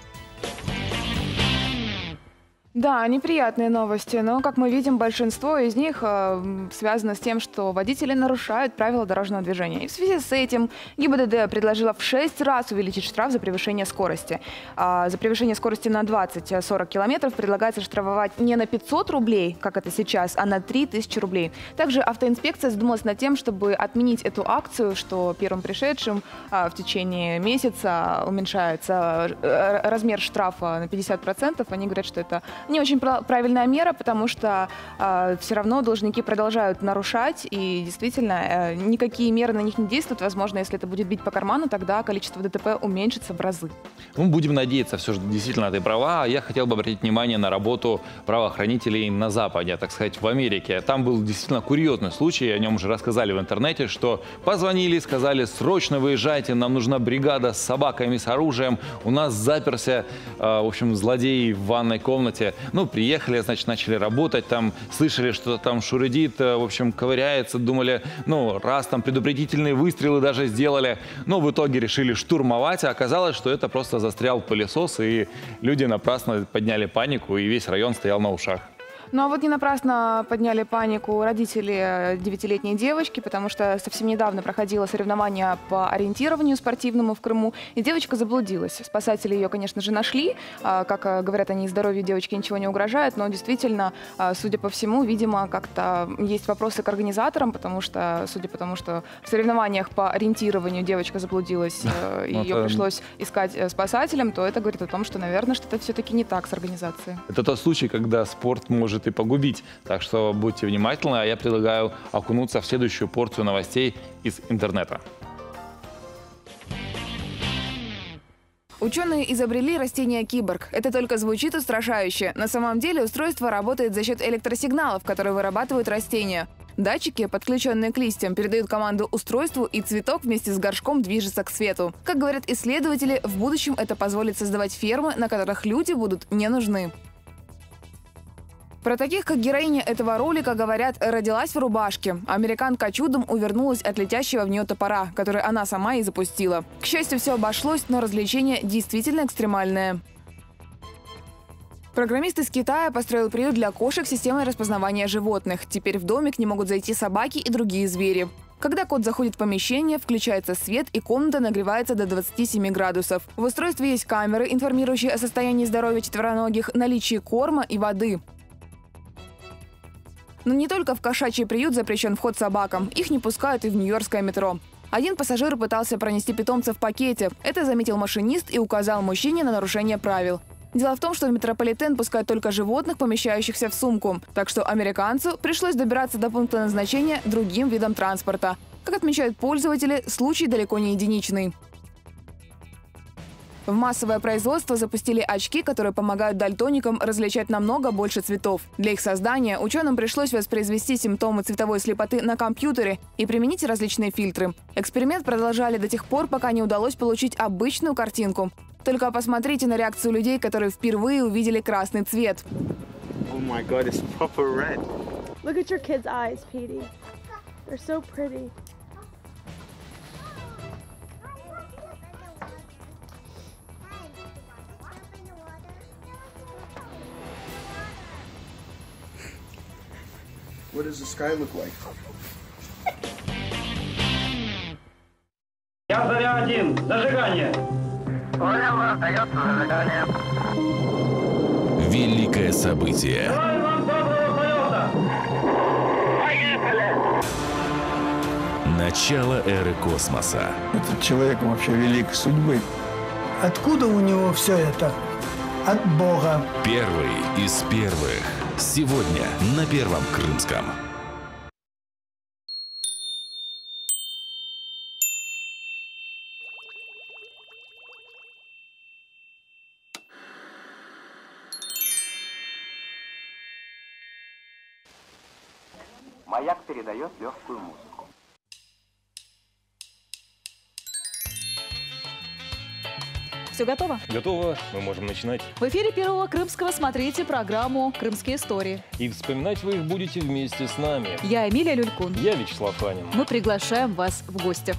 Да, неприятные новости, но, как мы видим, большинство из них связано с тем, что водители нарушают правила дорожного движения. И в связи с этим ГИБДД предложила в 6 раз увеличить штраф за превышение скорости. За превышение скорости на 20-40 километров предлагается штрафовать не на 500 рублей, как это сейчас, а на 3000 рублей. Также автоинспекция задумалась над тем, чтобы отменить эту акцию, что первым пришедшим в течение месяца уменьшается размер штрафа на 50%. Они говорят, что это не очень правильная мера, потому что все равно должники продолжают нарушать, и действительно никакие меры на них не действуют. Возможно, если это будет бить по карману, тогда количество ДТП уменьшится в разы. Мы будем надеяться, все же действительно ты права. Я хотел бы обратить внимание на работу правоохранителей на Западе, так сказать, в Америке. Там был действительно курьезный случай, о нем уже рассказали в интернете, что позвонили, сказали: срочно выезжайте, нам нужна бригада с собаками, с оружием. У нас заперся, в общем, злодей в ванной комнате. Ну, приехали, значит, начали работать, там слышали, что там шурыдит, в общем, ковыряется, думали, ну, раз там предупредительные выстрелы даже сделали, но в итоге решили штурмовать, а оказалось, что это просто застрял пылесос, и люди напрасно подняли панику, и весь район стоял на ушах. Ну а вот не напрасно подняли панику родители 9-летней девочки, потому что совсем недавно проходило соревнование по ориентированию спортивному в Крыму, и девочка заблудилась. Спасатели ее, конечно же, нашли. Как говорят они, здоровью девочки ничего не угрожает, но действительно, судя по всему, видимо, как-то есть вопросы к организаторам, потому что, судя по тому, что в соревнованиях по ориентированию девочка заблудилась, и ее пришлось искать спасателям, то это говорит о том, что, наверное, что-то все-таки не так с организацией. Это тот случай, когда спорт может может и погубить. Так что будьте внимательны, а я предлагаю окунуться в следующую порцию новостей из интернета. Ученые изобрели растение киборг. Это только звучит устрашающе. На самом деле устройство работает за счет электросигналов, которые вырабатывают растения. Датчики, подключенные к листьям, передают команду устройству, и цветок вместе с горшком движется к свету. Как говорят исследователи, в будущем это позволит создавать фермы, на которых люди будут не нужны. Про таких, как героиня этого ролика, говорят, родилась в рубашке. Американка чудом увернулась от летящего в нее топора, который она сама и запустила. К счастью, все обошлось, но развлечение действительно экстремальное. Программист из Китая построил приют для кошек с системой распознавания животных. Теперь в домик не могут зайти собаки и другие звери. Когда кот заходит в помещение, включается свет, и комната нагревается до 27 градусов. В устройстве есть камеры, информирующие о состоянии здоровья четвероногих, наличии корма и воды. Но не только в кошачий приют запрещен вход собакам. Их не пускают и в нью-йоркское метро. Один пассажир пытался пронести питомца в пакете. Это заметил машинист и указал мужчине на нарушение правил. Дело в том, что в метрополитен пускают только животных, помещающихся в сумку. Так что американцу пришлось добираться до пункта назначения другим видом транспорта. Как отмечают пользователи, случай далеко не единичный. В массовое производство запустили очки, которые помогают дальтоникам различать намного больше цветов. Для их создания ученым пришлось воспроизвести симптомы цветовой слепоты на компьютере и применить различные фильтры. Эксперимент продолжали до тех пор, пока не удалось получить обычную картинку. Только посмотрите на реакцию людей, которые впервые увидели красный цвет. Oh my God, it's proper red. Look at your kids' eyes, Petey. They're so pretty. What does the sky look like? Я Заря-1. Зажигание. Понял, остается зажигание. Великое событие. Начало эры космоса. Этот человек вообще велик судьбы. Откуда у него все это? От Бога. Первый из первых. Сегодня на Первом Крымском. Маяк передает легкую музыку. Все готово? Готово. Мы можем начинать. В эфире Первого Крымского смотрите программу «Крымские истории». И вспоминать вы их будете вместе с нами. Я Эмилия Люлькун. Я Вячеслав Ханин. Мы приглашаем вас в гости.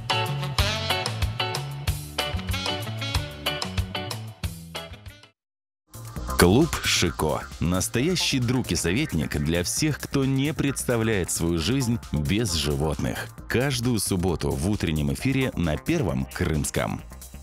Клуб «Шико». Настоящий друг и советник для всех, кто не представляет свою жизнь без животных. Каждую субботу в утреннем эфире на Первом Крымском.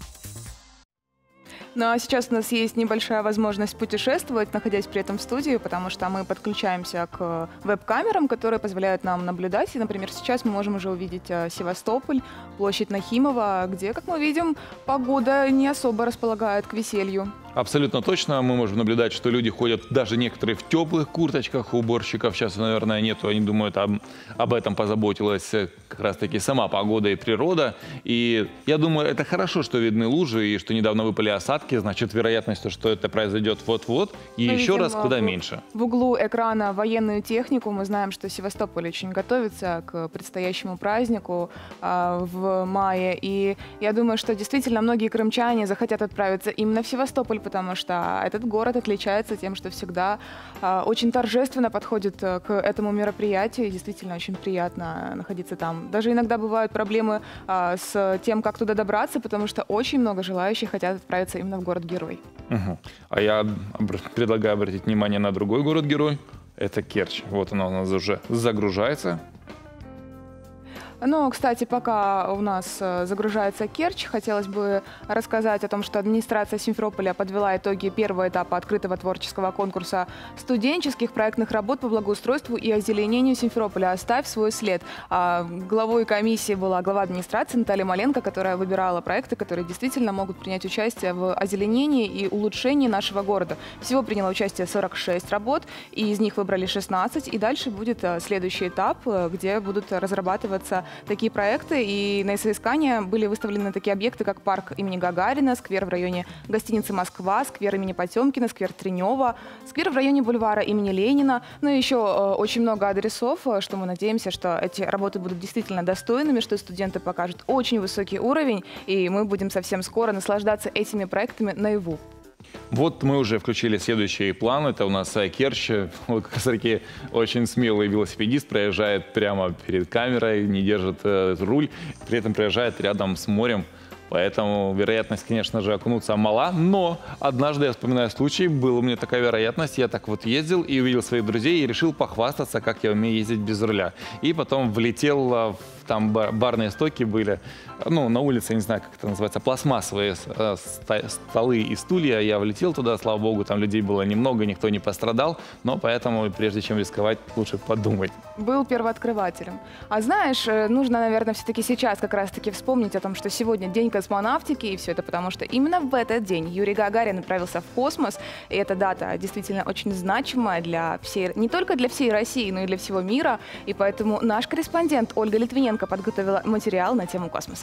Ну а сейчас у нас есть небольшая возможность путешествовать, находясь при этом в студии, потому что мы подключаемся к веб-камерам, которые позволяют нам наблюдать. И, например, сейчас мы можем уже увидеть Севастополь, площадь Нахимова, где, как мы видим, погода не особо располагает к веселью. Абсолютно точно. Мы можем наблюдать, что люди ходят, даже некоторые в теплых курточках, у уборщиков сейчас, наверное, нету. Они думают, об этом позаботилась как раз-таки сама погода и природа. И я думаю, это хорошо, что видны лужи и что недавно выпали осадки. Значит, вероятность, что это произойдет вот-вот и мы еще раз куда меньше. В углу экрана военную технику. Мы знаем, что Севастополь очень готовится к предстоящему празднику в мае. И я думаю, что действительно многие крымчане захотят отправиться именно в Севастополь, потому что этот город отличается тем, что всегда очень торжественно подходит к этому мероприятию. И действительно очень приятно находиться там. Даже иногда бывают проблемы с тем, как туда добраться, потому что очень много желающих хотят отправиться именно в город-герой. Угу. А я предлагаю обратить внимание на другой город-герой. Это Керчь. Вот она у нас уже загружается. Но, кстати, пока у нас загружается Керчь, хотелось бы рассказать о том, что администрация Симферополя подвела итоги первого этапа открытого творческого конкурса студенческих проектных работ по благоустройству и озеленению Симферополя «Оставь свой след». Главой комиссии была глава администрации Наталья Маленко, которая выбирала проекты, которые действительно могут принять участие в озеленении и улучшении нашего города. Всего приняло участие 46 работ, и из них выбрали 16. И дальше будет следующий этап, где будут разрабатываться такие проекты. И на соискание были выставлены такие объекты, как парк имени Гагарина, сквер в районе гостиницы «Москва», сквер имени Потемкина, сквер Тренева, сквер в районе бульвара имени Ленина. Ну и еще очень много адресов, что мы надеемся, что эти работы будут действительно достойными, что студенты покажут очень высокий уровень, и мы будем совсем скоро наслаждаться этими проектами наяву. Вот мы уже включили следующий план. Это у нас Керчь. Вот как раз-таки очень смелый велосипедист проезжает прямо перед камерой, не держит руль, при этом проезжает рядом с морем. Поэтому вероятность, конечно же, окунуться мала. Но однажды, я вспоминаю случай, была у меня такая вероятность. Я так вот ездил и увидел своих друзей и решил похвастаться, как я умею ездить без руля. И потом влетел, там барные стойки были, ну, на улице, я не знаю, как это называется, пластмассовые столы и стулья. Я влетел туда, слава богу, там людей было немного, никто не пострадал. Но поэтому, прежде чем рисковать, лучше подумать. Был первооткрывателем. А знаешь, нужно, наверное, все-таки сейчас как раз-таки вспомнить о том, что сегодня день космонавтики, и все это потому, что именно в этот день Юрий Гагарин отправился в космос. И эта дата действительно очень значимая для всей, не только для всей России, но и для всего мира. И поэтому наш корреспондент Ольга Литвиненко подготовила материал на тему космоса.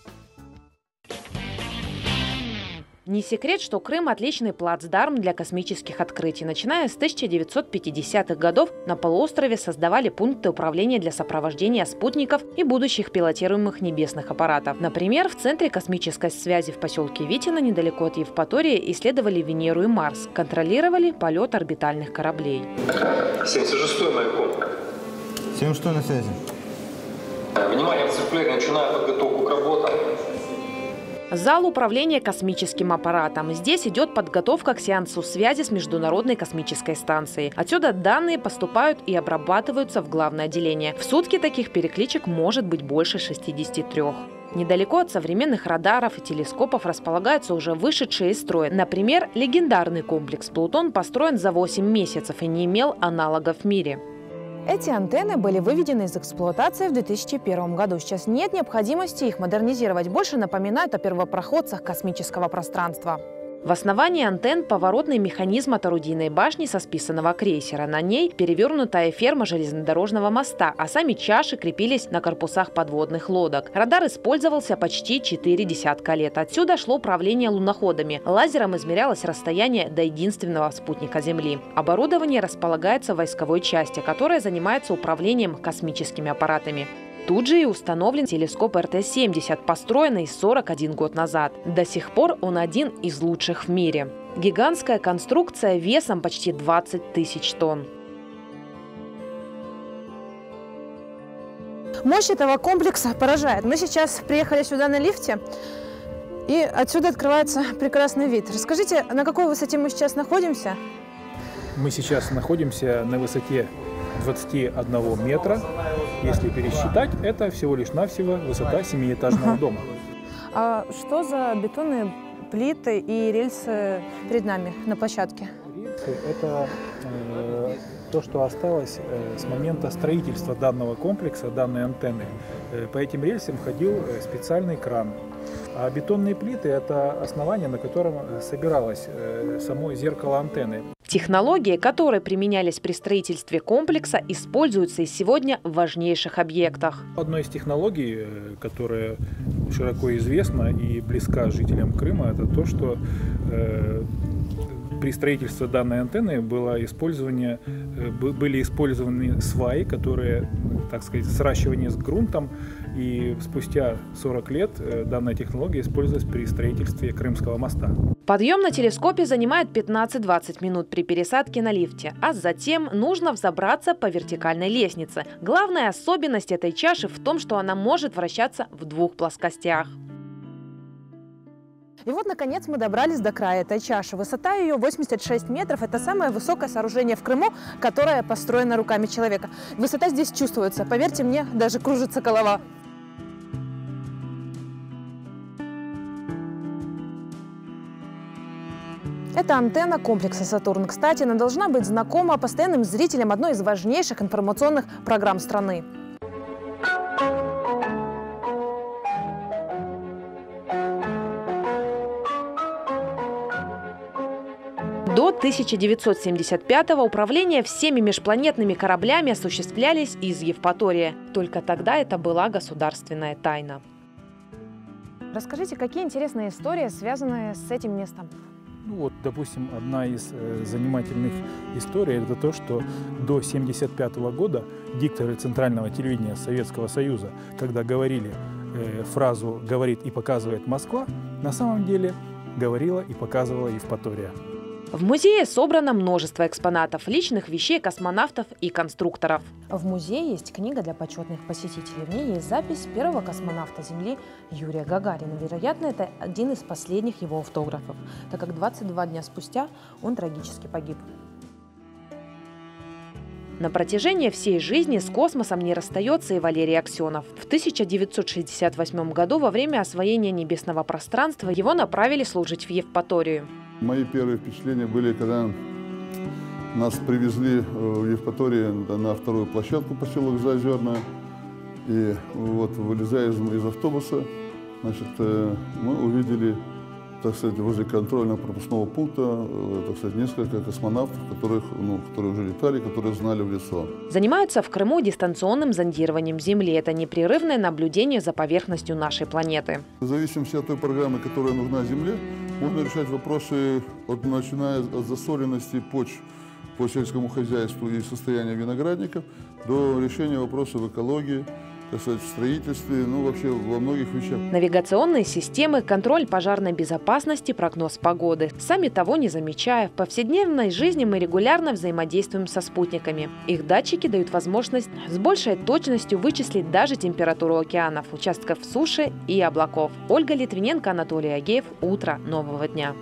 Не секрет, что Крым – отличный плацдарм для космических открытий. Начиная с 1950-х годов на полуострове создавали пункты управления для сопровождения спутников и будущих пилотируемых небесных аппаратов. Например, в Центре космической связи в поселке Витино, недалеко от Евпатории, исследовали Венеру и Марс, контролировали полет орбитальных кораблей. 76-й маяком. 76-й на связи. Внимание, циркулер, начинаю подготовку к работам. Зал управления космическим аппаратом. Здесь идет подготовка к сеансу связи с Международной космической станцией. Отсюда данные поступают и обрабатываются в главное отделение. В сутки таких перекличек может быть больше 63. Недалеко от современных радаров и телескопов располагаются уже вышедшие из строя. Например, легендарный комплекс «Плутон» построен за 8 месяцев и не имел аналогов в мире. Эти антенны были выведены из эксплуатации в 2001 году. Сейчас нет необходимости их модернизировать. Больше напоминают о первопроходцах космического пространства. В основании антенн поворотный механизм от орудийной башни со списанного крейсера. На ней перевернутая ферма железнодорожного моста, а сами чаши крепились на корпусах подводных лодок. Радар использовался почти 4 десятка лет. Отсюда шло управление луноходами. Лазером измерялось расстояние до единственного спутника Земли. Оборудование располагается в войсковой части, которая занимается управлением космическими аппаратами. Тут же и установлен телескоп РТ-70, построенный 41 год назад. До сих пор он один из лучших в мире. Гигантская конструкция весом почти 20 тысяч тонн. Мощь этого комплекса поражает. Мы сейчас приехали сюда на лифте, и отсюда открывается прекрасный вид. Расскажите, на какой высоте мы сейчас находимся? Мы сейчас находимся на высоте 21 метра. Если пересчитать, это всего лишь навсего высота 7-этажного дома. А что за бетонные плиты и рельсы перед нами на площадке? Это то, что осталось с момента строительства данного комплекса, данной антенны. По этим рельсам ходил специальный кран. А бетонные плиты – это основание, на котором собиралось само зеркало антенны. Технологии, которые применялись при строительстве комплекса, используются и сегодня в важнейших объектах. Одной из технологий, которая широко известна и близка жителям Крыма, это то, что при строительстве данной антенны были использованы сваи, которые, так сказать, сращивание с грунтом. И спустя 40 лет данная технология использовалась при строительстве Крымского моста. Подъем на телескопе занимает 15-20 минут при пересадке на лифте, а затем нужно взобраться по вертикальной лестнице. Главная особенность этой чаши в том, что она может вращаться в 2 плоскостях. И вот, наконец, мы добрались до края этой чаши. Высота ее 86 метров. Это самое высокое сооружение в Крыму, которое построено руками человека. Высота здесь чувствуется. Поверьте мне, даже кружится голова. Это антенна комплекса «Сатурн». Кстати, она должна быть знакома постоянным зрителям одной из важнейших информационных программ страны. До 1975-го управление всеми межпланетными кораблями осуществлялись из Евпатории. Только тогда это была государственная тайна. Расскажите, какие интересные истории связаны с этим местом? Ну вот, допустим, одна из занимательных историй – это то, что до 1975 года дикторы Центрального телевидения Советского Союза, когда говорили фразу «говорит и показывает Москва», на самом деле говорила и показывала Евпатория. В музее собрано множество экспонатов, личных вещей космонавтов и конструкторов. В музее есть книга для почетных посетителей. В ней есть запись первого космонавта Земли Юрия Гагарина. Вероятно, это один из последних его автографов, так как 22 дня спустя он трагически погиб. На протяжении всей жизни с космосом не расстается и Валерий Аксенов. В 1968 году во время освоения небесного пространства его направили служить в Евпаторию. Мои первые впечатления были, когда нас привезли в Евпаторию на вторую площадку поселок Заозерное. И вот, вылезая из автобуса, значит, мы увидели, так сказать, возле контрольно-пропускного пункта, так сказать, несколько космонавтов, которые уже летали, которые знали в лицо. Занимаются в Крыму дистанционным зондированием Земли. Это непрерывное наблюдение за поверхностью нашей планеты. В зависимости от той программы, которая нужна Земле, можно решать вопросы, начиная от засоленности почв по сельскому хозяйству и состояния виноградников, до решения вопросов экологии, так сказать, в строительстве, вообще во многих вещах. Навигационные системы, контроль пожарной безопасности, прогноз погоды. Сами того не замечая, в повседневной жизни мы регулярно взаимодействуем со спутниками. Их датчики дают возможность с большей точностью вычислить даже температуру океанов, участков суши и облаков. Ольга Литвиненко, Анатолий Агеев. Утро нового дня.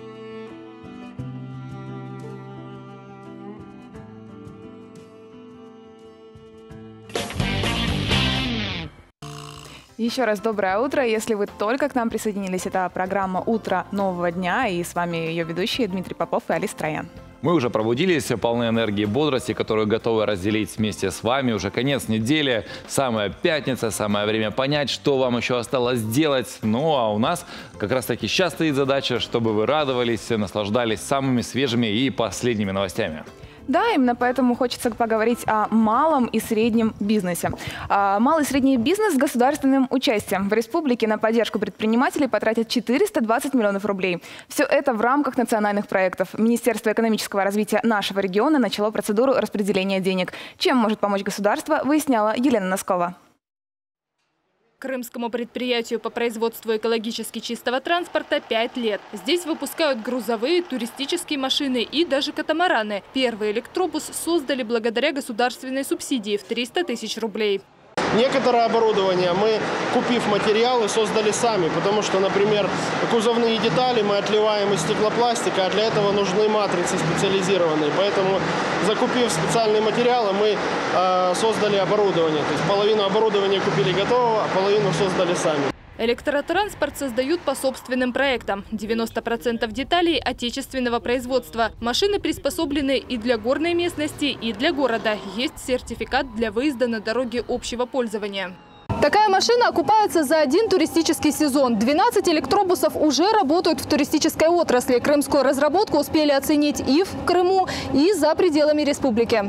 Еще раз доброе утро. Если вы только к нам присоединились, это программа «Утро нового дня». И с вами ее ведущие Дмитрий Попов и Алиса Троян. Мы уже пробудились, полны энергии и бодрости, которую готовы разделить вместе с вами. Уже конец недели, самая пятница, самое время понять, что вам еще осталось сделать. Ну а у нас как раз таки сейчас стоит задача, чтобы вы радовались, наслаждались самыми свежими и последними новостями. Да, именно поэтому хочется поговорить о малом и среднем бизнесе. Малый и средний бизнес с государственным участием. В республике на поддержку предпринимателей потратят 420 миллионов рублей. Все это в рамках национальных проектов. Министерство экономического развития нашего региона начало процедуру распределения денег. Чем может помочь государство, выясняла Елена Носкова. Крымскому предприятию по производству экологически чистого транспорта 5 лет. Здесь выпускают грузовые, туристические машины и даже катамараны. Первый электробус создали благодаря государственной субсидии в 300 тысяч рублей. Некоторое оборудование мы, купив материалы, создали сами, потому что, например, кузовные детали мы отливаем из стеклопластика, а для этого нужны матрицы специализированные. Поэтому, закупив специальные материалы, мы создали оборудование. То есть половину оборудования купили готового, а половину создали сами. Электротранспорт создают по собственным проектам. 90% деталей отечественного производства. Машины приспособлены и для горной местности, и для города. Есть сертификат для выезда на дороги общего пользования. Такая машина окупается за один туристический сезон. 12 электробусов уже работают в туристической отрасли. Крымскую разработку успели оценить и в Крыму, и за пределами республики.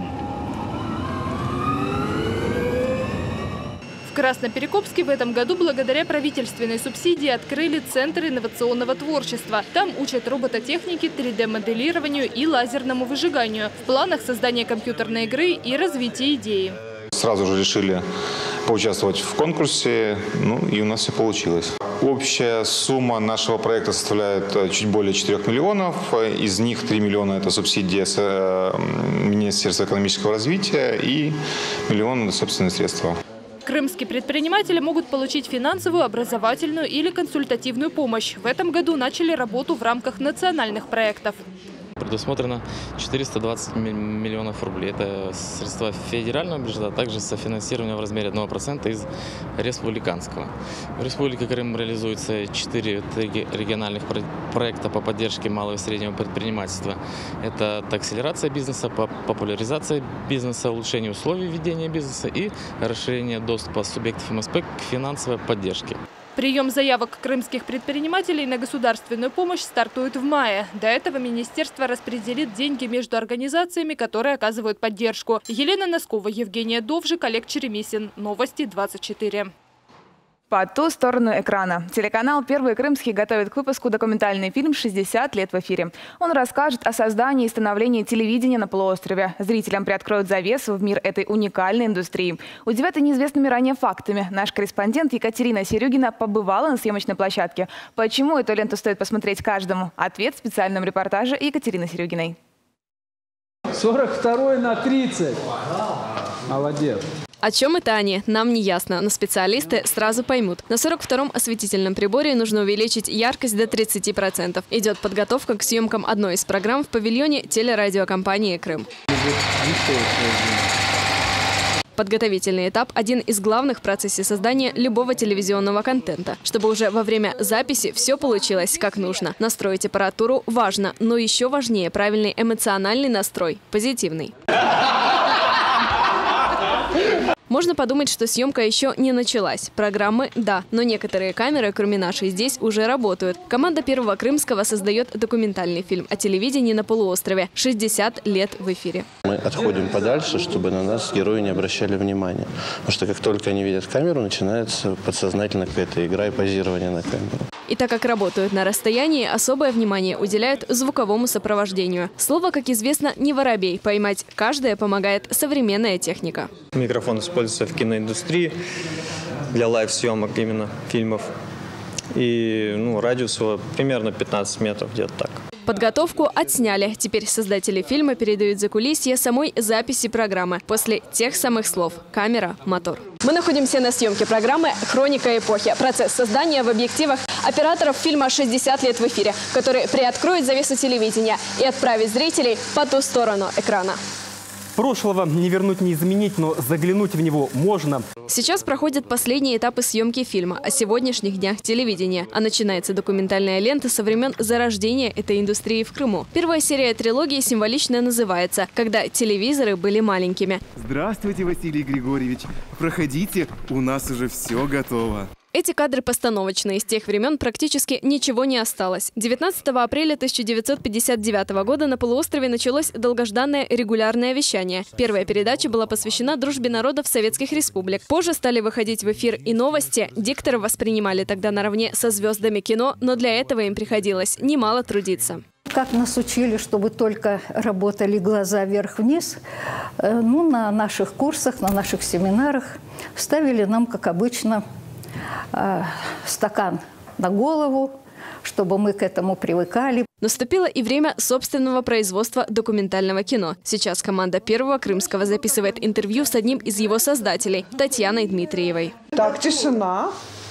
В Красноперекопске в этом году благодаря правительственной субсидии открыли Центр инновационного творчества. Там учат робототехнике, 3D-моделированию и лазерному выжиганию. В планах создание компьютерной игры и развитие идеи. Сразу же решили поучаствовать в конкурсе, и у нас все получилось. Общая сумма нашего проекта составляет чуть более 4 миллионов. Из них 3 миллиона – это субсидия Министерства экономического развития и миллион – собственные средства. Крымские предприниматели могут получить финансовую, образовательную или консультативную помощь. В этом году начали работу в рамках национальных проектов. предусмотрено 420 миллионов рублей. Это средства федерального бюджета, а также софинансирование в размере 1% из республиканского. В Республике Крым реализуется 4 региональных проекта по поддержке малого и среднего предпринимательства. Это акселерация бизнеса, популяризация бизнеса, улучшение условий ведения бизнеса и расширение доступа субъектов МСП к финансовой поддержке. Прием заявок крымских предпринимателей на государственную помощь стартует в мае. До этого министерство распределит деньги между организациями, которые оказывают поддержку. Елена Носкова, Евгения Довжик, Олег Черемисин. Новости 24. По ту сторону экрана. Телеканал «Первый Крымский» готовит к выпуску документальный фильм «60 лет в эфире». Он расскажет о создании и становлении телевидения на полуострове. Зрителям приоткроют завесу в мир этой уникальной индустрии. Удивят неизвестными ранее фактами. Наш корреспондент Екатерина Серюгина побывала на съемочной площадке. Почему эту ленту стоит посмотреть каждому? Ответ в специальном репортаже Екатерины Серюгиной. 42 на 30. Молодец. О чем это они, нам не ясно, но специалисты сразу поймут. На 42-м осветительном приборе нужно увеличить яркость до 30%. Идет подготовка к съемкам одной из программ в павильоне телерадиокомпании «Крым». Подготовительный этап – один из главных в процессе создания любого телевизионного контента. Чтобы уже во время записи все получилось как нужно. Настроить аппаратуру важно, но еще важнее правильный эмоциональный настрой, позитивный. Можно подумать, что съемка еще не началась. Программы – да, но некоторые камеры, кроме нашей, здесь уже работают. Команда Первого Крымского создает документальный фильм о телевидении на полуострове. 60 лет в эфире. Мы отходим подальше, чтобы на нас герои не обращали внимания. Потому что как только они видят камеру, начинается подсознательно какая-то игра и позирование на камеру. И так как работают на расстоянии, особое внимание уделяют звуковому сопровождению. Слово, как известно, не воробей. Поймать каждое помогает современная техника. Микрофон используется в киноиндустрии для лайв-съемок именно фильмов. И радиус его примерно 15 метров, где-то так. Подготовку отсняли. Теперь создатели фильма передают закулисье самой записи программы. После тех самых слов «камера, мотор». Мы находимся на съемке программы «Хроника эпохи». Процесс создания в объективах операторов фильма «60 лет в эфире», который приоткроет завесу телевидения и отправит зрителей по ту сторону экрана. Прошлого не вернуть, не изменить, но заглянуть в него можно. Сейчас проходят последние этапы съемки фильма о сегодняшних днях телевидения. А начинается документальная лента со времен зарождения этой индустрии в Крыму. Первая серия трилогии символично называется «Когда телевизоры были маленькими». Здравствуйте, Василий Григорьевич. Проходите, у нас уже все готово. Эти кадры постановочные. С тех времен практически ничего не осталось. 19 апреля 1959 года на полуострове началось долгожданное регулярное вещание. Первая передача была посвящена дружбе народов советских республик. Позже стали выходить в эфир и новости. Дикторов воспринимали тогда наравне со звездами кино, но для этого им приходилось немало трудиться. Как нас учили, чтобы только работали глаза вверх-вниз, на наших курсах, на наших семинарах ставили нам, как обычно, стакан на голову, чтобы мы к этому привыкали. Наступило и время собственного производства документального кино. Сейчас команда Первого Крымского записывает интервью с одним из его создателей – Татьяной Дмитриевой. Так, тишина.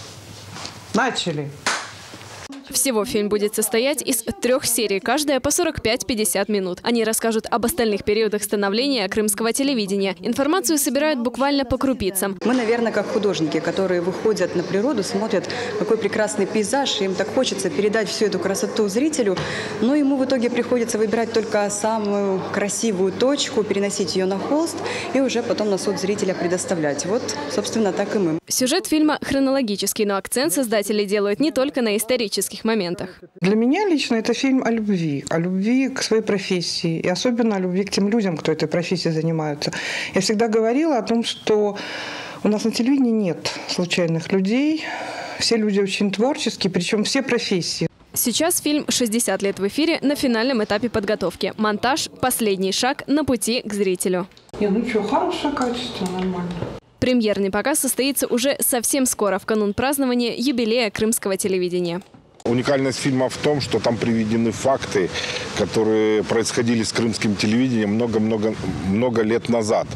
Начали. Всего фильм будет состоять из 3 серий, каждая по 45-50 минут. Они расскажут об остальных периодах становления крымского телевидения. Информацию собирают буквально по крупицам. Мы, наверное, как художники, которые выходят на природу, смотрят, какой прекрасный пейзаж, им так хочется передать всю эту красоту зрителю, но ему в итоге приходится выбирать только самую красивую точку, переносить ее на холст и уже потом на суд зрителя предоставлять. Вот, собственно, так и мы. Сюжет фильма хронологический, но акцент создатели делают не только на исторических моментах. Для меня лично это фильм о любви к своей профессии и особенно о любви к тем людям, кто этой профессией занимаются. Я всегда говорила о том, что у нас на телевидении нет случайных людей, все люди очень творческие, причем все профессии. Сейчас фильм «60 лет в эфире» на финальном этапе подготовки. Монтаж – последний шаг на пути к зрителю. Хорошее качество, нормально. Премьерный показ состоится уже совсем скоро, в канун празднования юбилея крымского телевидения. Уникальность фильма в том, что там приведены факты, которые происходили с крымским телевидением много лет назад.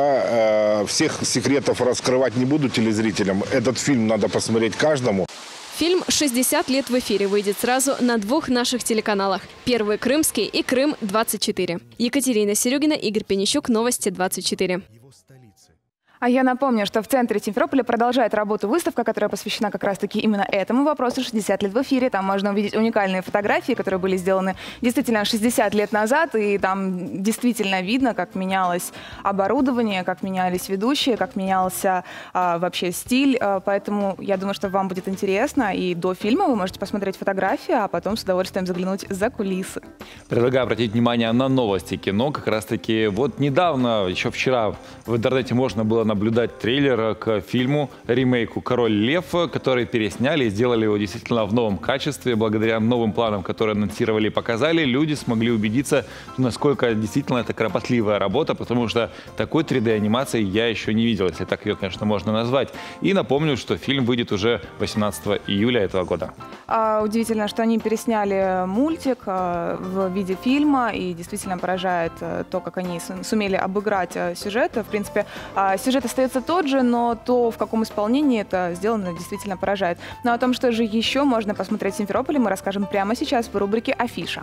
Да, всех секретов раскрывать не буду телезрителям. Этот фильм надо посмотреть каждому. Фильм «60 лет в эфире» выйдет сразу на двух наших телеканалах. Первый – крымский и Крым-24. Екатерина Серегина, Игорь Пенищук, Новости 24. А я напомню, что в центре Симферополя продолжает работу выставка, которая посвящена как раз-таки именно этому вопросу. 60 лет в эфире. Там можно увидеть уникальные фотографии, которые были сделаны действительно 60 лет назад. И там действительно видно, как менялось оборудование, как менялись ведущие, как менялся вообще стиль. Поэтому я думаю, что вам будет интересно. И до фильма вы можете посмотреть фотографии, а потом с удовольствием заглянуть за кулисы. Предлагаю обратить внимание на новости кино. Как раз-таки вот недавно, еще вчера, в интернете можно было наблюдать трейлер к фильму, ремейку «Король Лев», который пересняли и сделали его действительно в новом качестве. Благодаря новым планам, которые анонсировали и показали, люди смогли убедиться, насколько действительно это кропотливая работа, потому что такой 3D-анимации я еще не видел, если так ее, конечно, можно назвать. И напомню, что фильм выйдет уже 18 июля этого года. Удивительно, что они пересняли мультик в виде фильма, и действительно поражает то, как они сумели обыграть сюжет. В принципе, сюжет остается тот же, но то, в каком исполнении это сделано, действительно поражает. Но о том, что же еще можно посмотреть в Симферополе, мы расскажем прямо сейчас в рубрике «Афиша».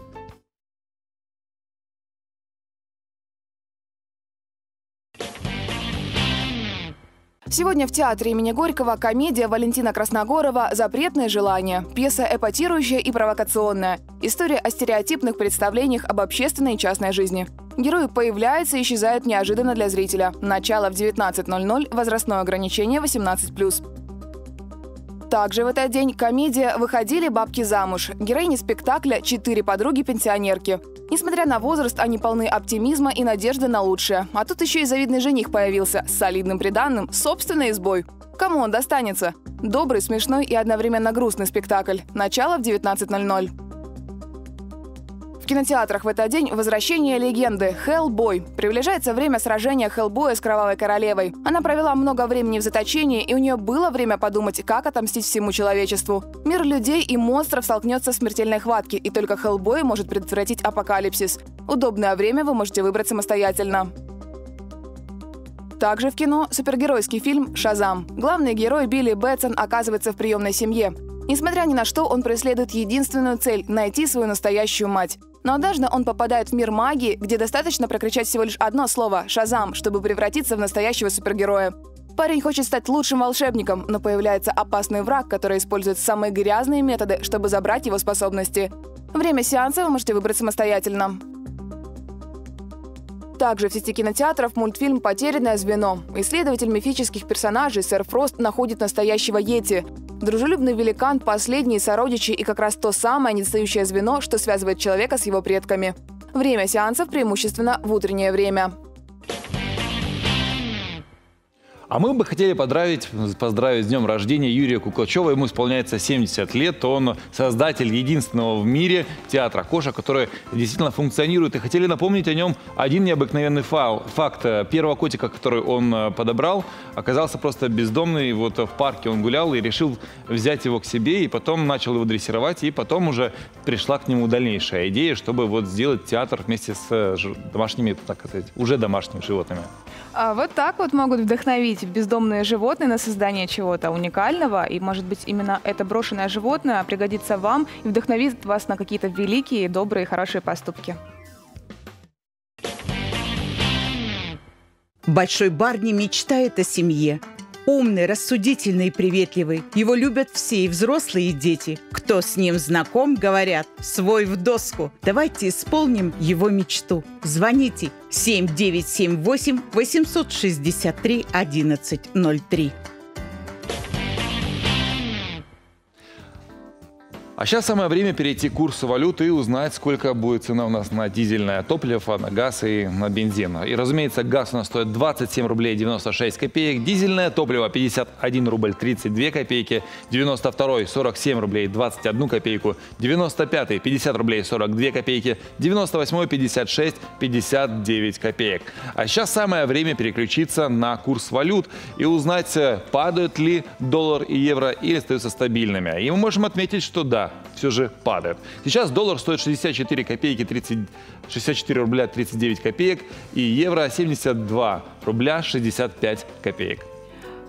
Сегодня в театре имени Горького комедия Валентина Красногорова «Запретное желание». Пьеса эпатирующая и провокационная. История о стереотипных представлениях об общественной и частной жизни. Герой появляется и исчезает неожиданно для зрителя. Начало в 19:00, возрастное ограничение 18+. Также в этот день комедия «Выходили бабки замуж». Героини спектакля – 4 подруги-пенсионерки. Несмотря на возраст, они полны оптимизма и надежды на лучшее. А тут еще и завидный жених появился с солидным приданным, собственной избой. Кому он достанется? Добрый, смешной и одновременно грустный спектакль. Начало в 19:00. В кинотеатрах в этот день возвращение легенды «Хеллбой». Приближается время сражения Хеллбоя с Кровавой Королевой. Она провела много времени в заточении, и у нее было время подумать, как отомстить всему человечеству. Мир людей и монстров столкнется в смертельной хватке, и только Хеллбой может предотвратить апокалипсис. Удобное время вы можете выбрать самостоятельно. Также в кино супергеройский фильм «Шазам». Главный герой Билли Бэтсон оказывается в приемной семье. Несмотря ни на что, он преследует единственную цель – найти свою настоящую мать. Но однажды он попадает в мир магии, где достаточно прокричать всего лишь одно слово «Шазам», чтобы превратиться в настоящего супергероя. Парень хочет стать лучшим волшебником, но появляется опасный враг, который использует самые грязные методы, чтобы забрать его способности. Время сеанса вы можете выбрать самостоятельно. Также в сети кинотеатров мультфильм «Потерянное звено». Исследователь мифических персонажей сэр Фрост находит настоящего йети. Дружелюбный великан – последние сородичи и как раз то самое недостающее звено, что связывает человека с его предками. Время сеансов преимущественно в утреннее время. А мы бы хотели поздравить с днем рождения Юрия Куклачева. Ему исполняется 70 лет. Он создатель единственного в мире театра кошек, который действительно функционирует. И хотели напомнить о нем один необыкновенный факт. Первого котика, который он подобрал, оказался просто бездомный. Вот в парке он гулял и решил взять его к себе. И потом начал его дрессировать. И потом уже пришла к нему дальнейшая идея, чтобы вот сделать театр вместе с домашними, так сказать, уже домашними животными. Вот так вот могут вдохновить бездомные животные на создание чего-то уникального. И, может быть, именно это брошенное животное пригодится вам и вдохновит вас на какие-то великие, добрые, хорошие поступки. Большой Барни мечтает о семье. Умный, рассудительный и приветливый. Его любят все, и взрослые, и дети. Кто с ним знаком, говорят, свой в доску. Давайте исполним его мечту. Звоните 7978 863 1103. А сейчас самое время перейти к курсу валюты и узнать, сколько будет цена у нас на дизельное топливо, на газ и на бензин. И, разумеется, газ у нас стоит 27 рублей 96 копеек, дизельное топливо 51 рубль 32 копейки, 92-й 47 рублей 21 копейку, 95-й 50 рублей 42 копейки, 98-й 56 59 копеек. А сейчас самое время переключиться на курс валют и узнать, падают ли доллар и евро или остаются стабильными. И мы можем отметить, что да, все же падает. Сейчас доллар стоит 64 рубля 39 копеек и евро 72 рубля 65 копеек.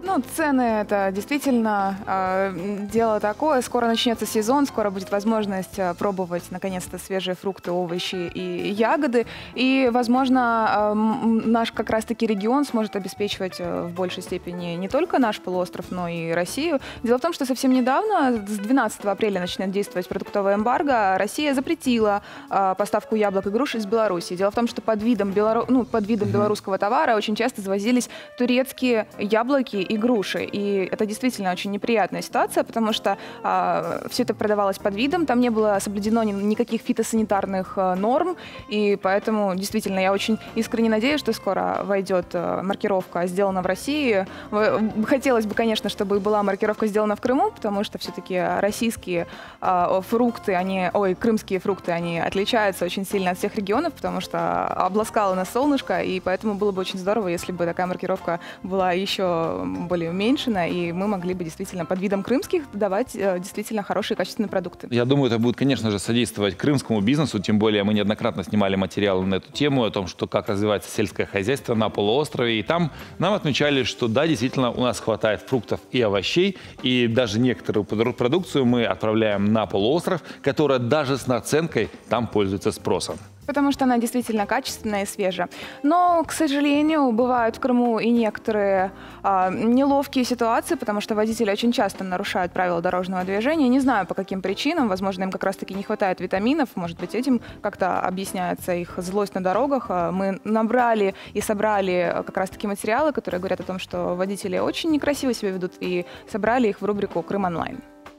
Ну, цены – это действительно дело такое. Скоро начнется сезон, скоро будет возможность пробовать, наконец-то, свежие фрукты, овощи и ягоды. И, возможно, наш как раз-таки регион сможет обеспечивать в большей степени не только наш полуостров, но и Россию. Дело в том, что совсем недавно, с 12 апреля начнет действовать продуктовое эмбарго, Россия запретила поставку яблок и груш из Беларуси. Дело в том, что под видом белорусского товара очень часто завозились турецкие яблоки и груши. И это действительно очень неприятная ситуация, потому что все это продавалось под видом, там не было соблюдено никаких фитосанитарных норм, и поэтому действительно я очень искренне надеюсь, что скоро войдет маркировка «Сделано в России». Хотелось бы, конечно, чтобы была маркировка «Сделано в Крыму», потому что все-таки российские фрукты, крымские фрукты, они отличаются очень сильно от всех регионов, потому что обласкало нас солнышко, и поэтому было бы очень здорово, если бы такая маркировка была еще более уменьшена, и мы могли бы действительно под видом крымских давать действительно хорошие качественные продукты. Я думаю, это будет, конечно же, содействовать крымскому бизнесу, тем более мы неоднократно снимали материалы на эту тему, о том, что как развивается сельское хозяйство на полуострове, и там нам отмечали, что да, действительно, у нас хватает фруктов и овощей, и даже некоторую продукцию мы отправляем на полуостров, которая даже с наценкой там пользуется спросом. Потому что она действительно качественная и свежая. Но, к сожалению, бывают в Крыму и некоторые неловкие ситуации, потому что водители очень часто нарушают правила дорожного движения. Не знаю, по каким причинам. Возможно, им как раз-таки не хватает витаминов. Может быть, этим как-то объясняется их злость на дорогах. Мы набрали и собрали как раз-таки материалы, которые говорят о том, что водители очень некрасиво себя ведут, и собрали их в рубрику «Крым онлайн».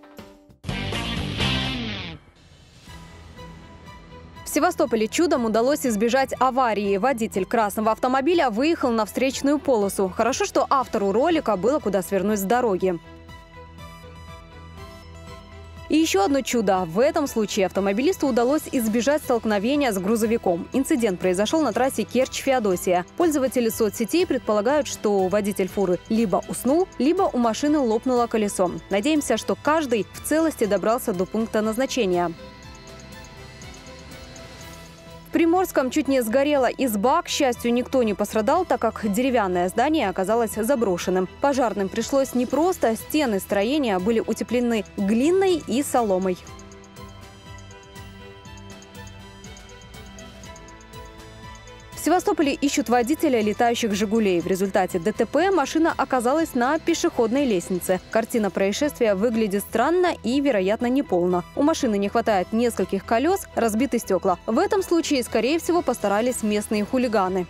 В Севастополе чудом удалось избежать аварии. Водитель красного автомобиля выехал на встречную полосу. Хорошо, что автору ролика было куда свернуть с дороги. И еще одно чудо. В этом случае автомобилисту удалось избежать столкновения с грузовиком. Инцидент произошел на трассе Керчь-Феодосия. Пользователи соцсетей предполагают, что водитель фуры либо уснул, либо у машины лопнуло колесо. Надеемся, что каждый в целости добрался до пункта назначения. В Приморском чуть не сгорела изба. К счастью, никто не пострадал, так как деревянное здание оказалось заброшенным. Пожарным пришлось непросто. Стены строения были утеплены глиной и соломой. В Севастополе ищут водителя летающих «Жигулей». В результате ДТП машина оказалась на пешеходной лестнице. Картина происшествия выглядит странно и, вероятно, неполно. У машины не хватает нескольких колес, разбиты стекла. В этом случае, скорее всего, постарались местные хулиганы.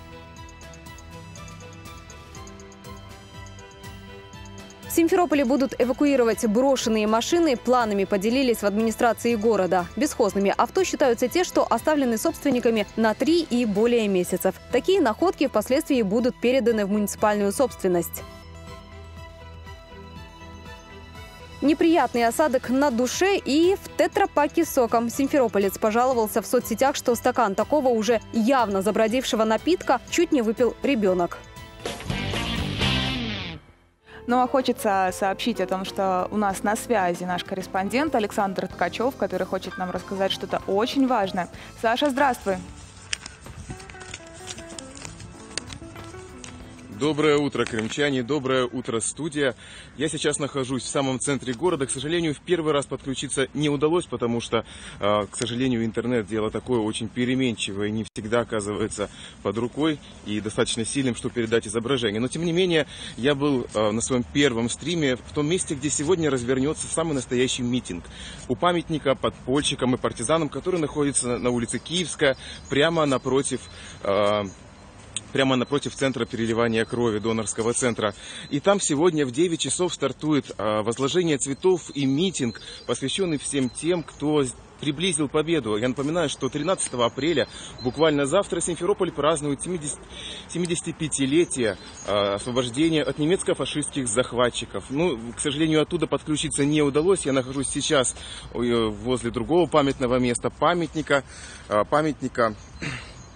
В Симферополе будут эвакуировать брошенные машины. Планами поделились в администрации города. Бесхозными авто считаются те, что оставлены собственниками на 3 и более месяцев. Такие находки впоследствии будут переданы в муниципальную собственность. Неприятный осадок на душе и в тетрапаке с соком. Симферополец пожаловался в соцсетях, что стакан такого уже явно забродившего напитка чуть не выпил ребенок. Ну а хочется сообщить о том, что у нас на связи наш корреспондент Александр Ткачев, который хочет нам рассказать что-то очень важное. Саша, здравствуй. Доброе утро, крымчане, доброе утро, студия. Я сейчас нахожусь в самом центре города. К сожалению, в первый раз подключиться не удалось, потому что, к сожалению, интернет дело такое очень переменчивое, не всегда оказывается под рукой и достаточно сильным, чтобы передать изображение. Но, тем не менее, я был на своем первом стриме в том месте, где сегодня развернется самый настоящий митинг. У памятника подпольщикам и партизанам, который находится на улице Киевская, прямо напротив центра переливания крови, донорского центра. И там сегодня в 9 часов стартует возложение цветов и митинг, посвященный всем тем, кто приблизил победу. Я напоминаю, что 13 апреля, буквально завтра, Симферополь празднует 75-летие освобождения от немецко-фашистских захватчиков. Ну, к сожалению, оттуда подключиться не удалось. Я нахожусь сейчас возле другого памятного места, памятника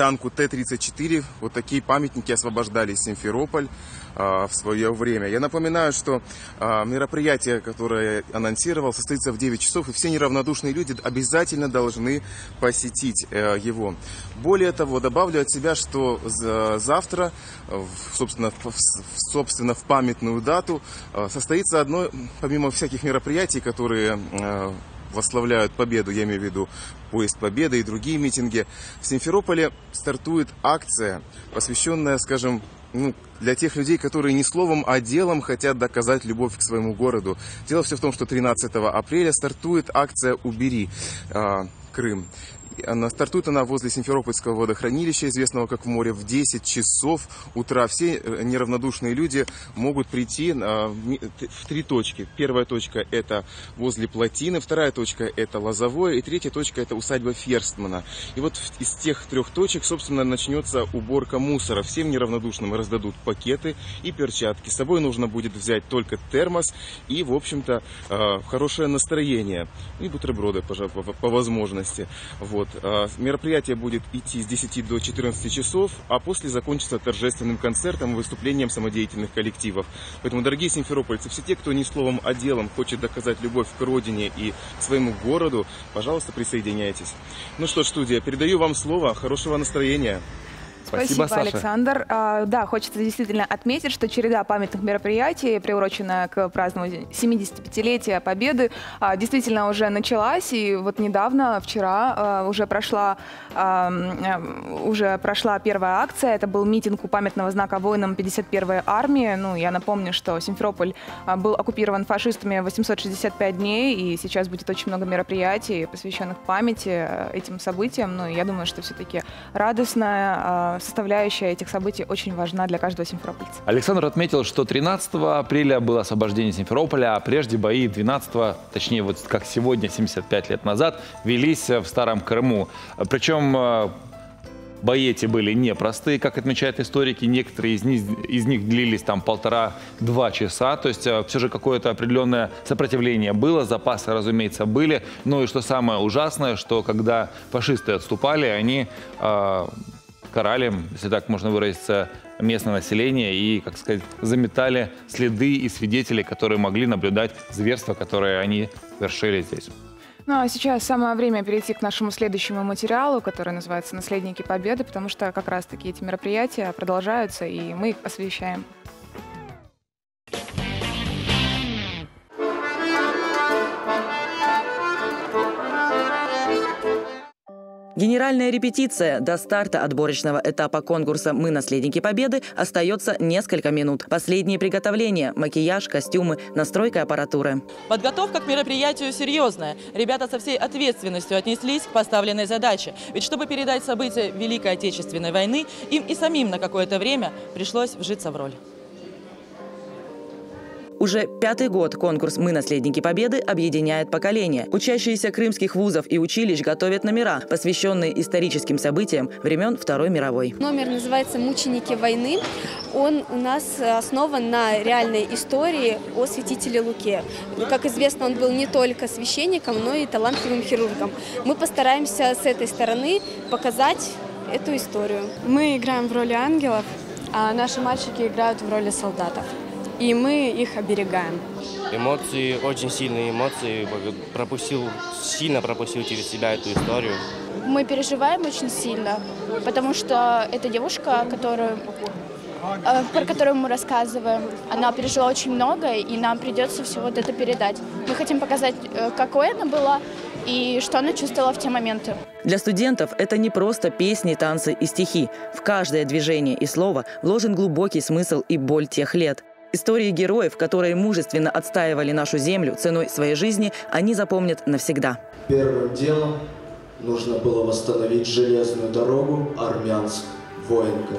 танку Т-34. Вот такие памятники освобождали Симферополь в свое время. Я напоминаю, что мероприятие, которое анонсировал, состоится в 9 часов, и все неравнодушные люди обязательно должны посетить его. Более того, добавлю от себя, что завтра, собственно, в памятную дату, состоится одно, помимо всяких мероприятий, которые восславляют победу, я имею в виду поезд Победы и другие митинги, в Симферополе стартует акция, посвященная, скажем, для тех людей, которые не словом, а делом хотят доказать любовь к своему городу. Дело все в том, что 13 апреля стартует акция «Убери Крым». Стартует она возле Симферопольского водохранилища, известного как в море, в 10 часов утра. Все неравнодушные люди могут прийти в 3 точки. Первая точка – это возле плотины, вторая точка – это Лозовое, и третья точка – это усадьба Ферстмана. И вот из тех 3 точек, собственно, начнется уборка мусора. Всем неравнодушным раздадут пакеты и перчатки. С собой нужно будет взять только термос и, в общем-то, хорошее настроение. И бутерброды, пожалуйста, по возможности. Вот. Мероприятие будет идти с 10 до 14 часов, а после закончится торжественным концертом и выступлением самодеятельных коллективов. Поэтому, дорогие симферопольцы, все те, кто не словом, а делом хочет доказать любовь к родине и к своему городу, пожалуйста, присоединяйтесь. Ну что ж, студия, передаю вам слово. Хорошего настроения. Спасибо, Александр. Да, хочется действительно отметить, что череда памятных мероприятий, приуроченная к празднованию 75-летия Победы, действительно уже началась. И вот недавно, вчера, уже прошла первая акция. Это был митинг у памятного знака воинам 51-й армии. Ну, я напомню, что Симферополь был оккупирован фашистами 865 дней, и сейчас будет очень много мероприятий, посвященных памяти этим событиям. Ну, я думаю, что все-таки радостная составляющая этих событий очень важна для каждого симферопольца. Александр отметил, что 13 апреля было освобождение Симферополя, а прежде бои 12, точнее, вот как сегодня, 75 лет назад, велись в Старом Крыму. Причем бои эти были непростые, как отмечают историки. Некоторые из них длились там 1,5-2 часа. То есть все же какое-то определенное сопротивление было, запасы, разумеется, были. Ну и что самое ужасное, что когда фашисты отступали, они карали, если так можно выразиться, местное население и, как сказать, заметали следы и свидетелей, которые могли наблюдать зверства, которые они вершили здесь. Ну а сейчас самое время перейти к нашему следующему материалу, который называется «Наследники Победы», потому что как раз-таки эти мероприятия продолжаются, и мы их освещаем. Генеральная репетиция до старта отборочного этапа конкурса «Мы наследники Победы» остается несколько минут. Последние приготовления – макияж, костюмы, настройка аппаратуры. Подготовка к мероприятию серьезная. Ребята со всей ответственностью отнеслись к поставленной задаче. Ведь чтобы передать события Великой Отечественной войны, им и самим на какое-то время пришлось вжиться в роль. Уже 5-й год конкурс «Мы наследники Победы» объединяет поколения. Учащиеся крымских вузов и училищ готовят номера, посвященные историческим событиям времен Второй мировой. Номер называется «Мученики войны». Он у нас основан на реальной истории о святителе Луке. Как известно, он был не только священником, но и талантливым хирургом. Мы постараемся с этой стороны показать эту историю. Мы играем в роли ангелов, а наши мальчики играют в роли солдатов. И мы их оберегаем. Эмоции, очень сильные эмоции. Сильно пропустил через себя эту историю. Мы переживаем очень сильно, потому что эта девушка, про которую мы рассказываем, она пережила очень много, и нам придется все вот это передать. Мы хотим показать, какой она была и что она чувствовала в те моменты. Для студентов это не просто песни, танцы и стихи. В каждое движение и слово вложен глубокий смысл и боль тех лет. Истории героев, которые мужественно отстаивали нашу землю ценой своей жизни, они запомнят навсегда. Первым делом нужно было восстановить железную дорогу Армянск-Воинка.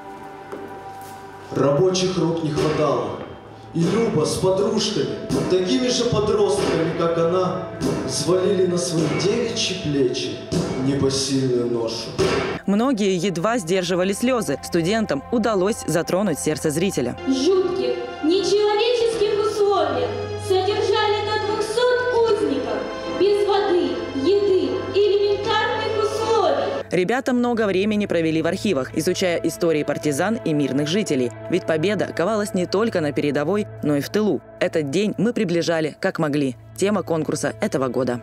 Рабочих рук не хватало. И Люба с подружками, такими же подростками, как она, свалили на свои девичьи плечи непосильную ношу. Многие едва сдерживали слезы. Студентам удалось затронуть сердце зрителя. Жутких, нечеловеческих условиях содержали до 200 узников без воды, еды и элементарных условий. Ребята много времени провели в архивах, изучая истории партизан и мирных жителей. Ведь победа ковалась не только на передовой, но и в тылу. Этот день мы приближали как могли. Тема конкурса этого года.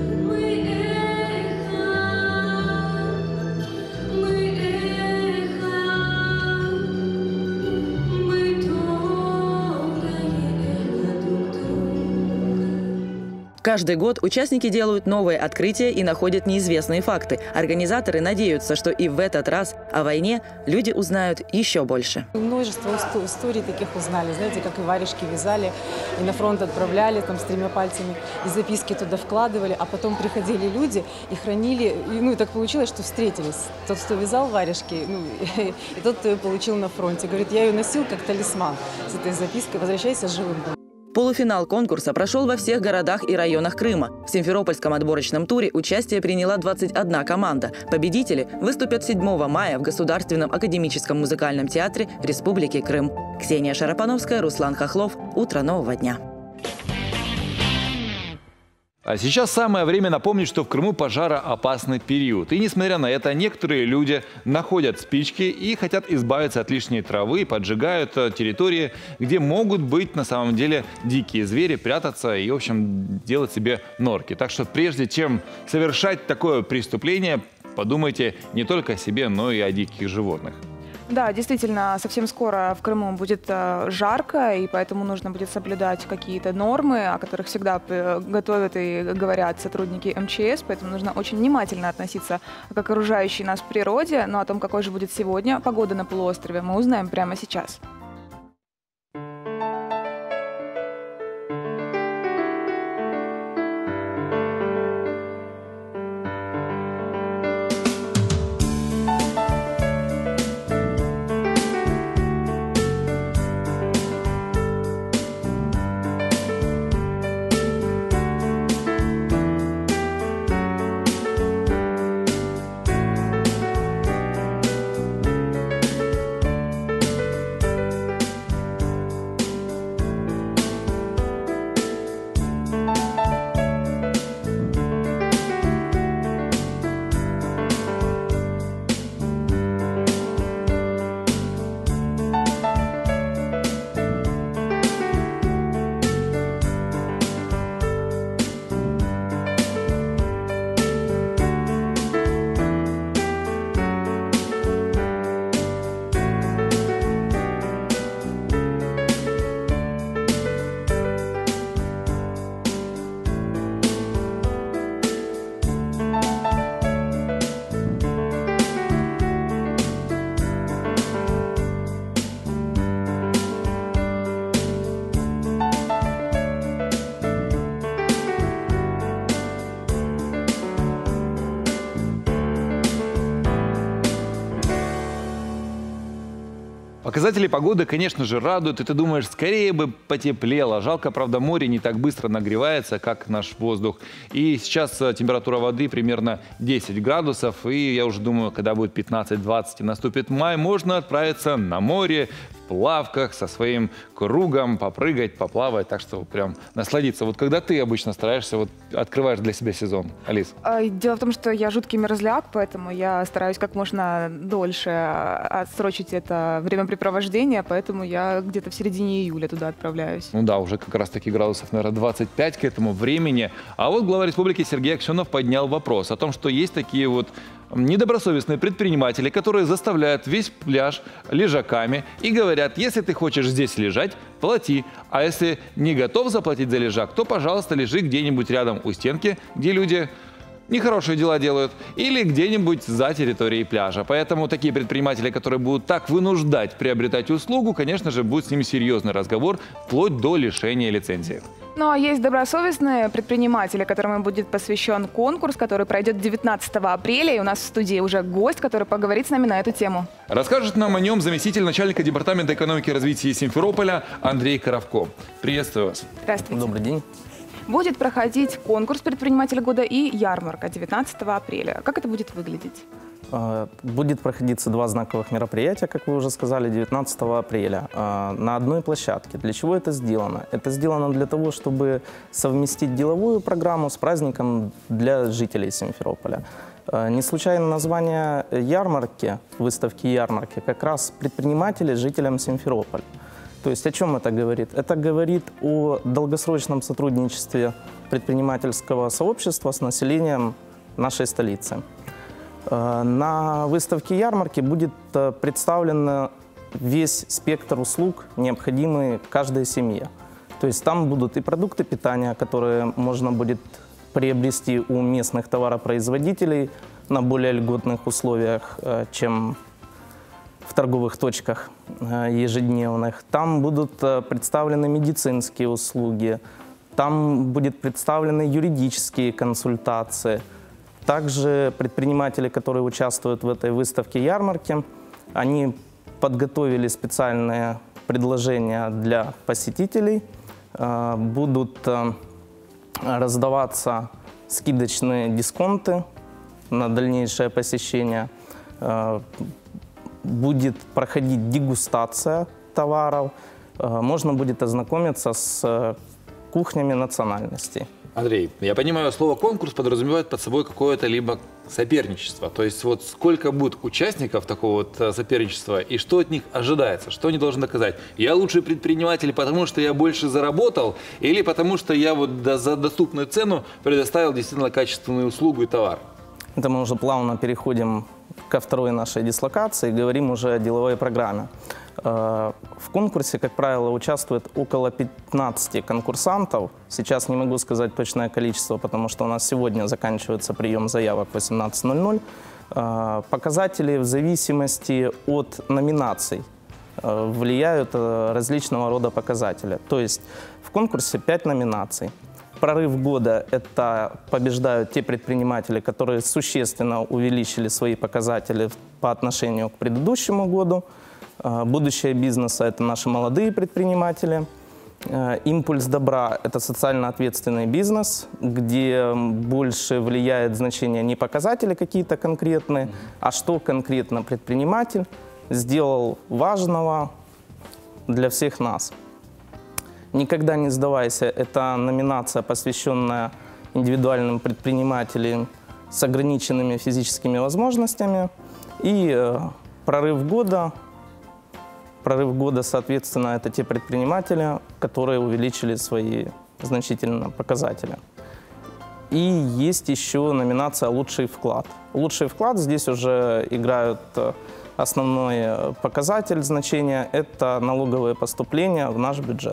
Каждый год участники делают новые открытия и находят неизвестные факты. Организаторы надеются, что и в этот раз о войне люди узнают еще больше. Множество историй таких узнали. Знаете, как и варежки вязали, и на фронт отправляли там, с 3 пальцами, и записки туда вкладывали, а потом приходили люди и хранили. И так получилось, что встретились. Тот, кто вязал варежки, и тот, кто ее получил на фронте. Говорит, я ее носил как талисман с этой запиской, возвращайся живым. Полуфинал конкурса прошел во всех городах и районах Крыма. В Симферопольском отборочном туре участие приняла 21 команда. Победители выступят 7 мая в Государственном академическом музыкальном театре Республики Крым. Ксения Шарапановская, Руслан Хохлов. Утро нового дня. А сейчас самое время напомнить, что в Крыму пожароопасный период. И несмотря на это, некоторые люди находят спички и хотят избавиться от лишней травы, поджигают территории, где могут быть на самом деле дикие звери, прятаться и, в общем, делать себе норки. Так что прежде чем совершать такое преступление, подумайте не только о себе, но и о диких животных. Да, действительно, совсем скоро в Крыму будет жарко, и поэтому нужно будет соблюдать какие-то нормы, о которых всегда готовят и говорят сотрудники МЧС, поэтому нужно очень внимательно относиться к окружающей нас природе. Но о том, какой же будет сегодня погода на полуострове, мы узнаем прямо сейчас. Показатели погоды, конечно же, радуют, и ты думаешь, скорее бы потеплело. Жалко, правда, море не так быстро нагревается, как наш воздух. И сейчас температура воды примерно 10 градусов, и я уже думаю, когда будет 15-20 и наступит май, можно отправиться на море, в плавках, со своим кругом, попрыгать, поплавать, так что прям насладиться. Вот когда ты обычно стараешься, вот открываешь для себя сезон, Алис? Дело в том, что я жуткий мерзляк, поэтому я стараюсь как можно дольше отсрочить это времяпрепровождение, поэтому я где-то в середине июля туда отправляюсь. Ну да, уже как раз таки градусов, наверное, 25 к этому времени. А вот глава республики Сергей Аксенов поднял вопрос о том, что есть такие вот недобросовестные предприниматели, которые заставляют весь пляж лежаками и говорят, если ты хочешь здесь лежать, плати. А если не готов заплатить за лежак, то, пожалуйста, лежи где-нибудь рядом у стенки, где люди нехорошие дела делают, или где-нибудь за территорией пляжа. Поэтому такие предприниматели, которые будут так вынуждать приобретать услугу, конечно же, будет с ними серьезный разговор, вплоть до лишения лицензии. Ну а есть добросовестные предприниматели, которым будет посвящен конкурс, который пройдет 19 апреля. И у нас в студии уже гость, который поговорит с нами на эту тему. Расскажет нам о нем заместитель начальника департамента экономики и развития Симферополя Андрей Коровко. Приветствую вас. Здравствуйте. Добрый день. Будет проходить конкурс предпринимателя года и ярмарка 19 апреля. Как это будет выглядеть? Будет проходиться два знаковых мероприятия, как вы уже сказали, 19 апреля на одной площадке. Для чего это сделано? Это сделано для того, чтобы совместить деловую программу с праздником для жителей Симферополя. Не случайно название ярмарки, выставки ярмарки, как раз предприниматели жителям Симферополя. То есть о чем это говорит? Это говорит о долгосрочном сотрудничестве предпринимательского сообщества с населением нашей столицы. На выставке ярмарки будет представлен весь спектр услуг, необходимый каждой семье. То есть там будут и продукты питания, которые можно будет приобрести у местных товаропроизводителей на более льготных условиях, чем в торговых точках ежедневных. Там будут представлены медицинские услуги, там будут представлены юридические консультации. Также предприниматели, которые участвуют в этой выставке ярмарки, они подготовили специальные предложения для посетителей. Будут раздаваться скидочные дисконты на дальнейшее посещение. Будет проходить дегустация товаров. Можно будет ознакомиться с кухнями национальностей. Андрей, я понимаю, слово «конкурс» подразумевает под собой какое-то либо соперничество. То есть вот сколько будет участников такого вот соперничества и что от них ожидается? Что они должны доказать? Я лучший предприниматель, потому что я больше заработал, или потому что я вот за доступную цену предоставил действительно качественную услугу и товар? Это мы уже плавно переходим ко второй нашей дислокации, говорим уже о деловой программе. В конкурсе, как правило, участвует около 15 конкурсантов. Сейчас не могу сказать точное количество, потому что у нас сегодня заканчивается прием заявок в 18:00. Показатели в зависимости от номинаций влияют различного рода показатели. То есть в конкурсе 5 номинаций. Прорыв года – это побеждают те предприниматели, которые существенно увеличили свои показатели по отношению к предыдущему году. Будущее бизнеса – это наши молодые предприниматели. Импульс добра – это социально ответственный бизнес, где больше влияет значение не показатели какие-то конкретные, а что конкретно предприниматель сделал важного для всех нас. «Никогда не сдавайся» – это номинация, посвященная индивидуальным предпринимателям с ограниченными физическими возможностями. И прорыв года, соответственно, это те предприниматели, которые увеличили свои значительно показатели. И есть еще номинация «Лучший вклад». «Лучший вклад» здесь уже играют основной показатель значения – это налоговые поступления в наш бюджет.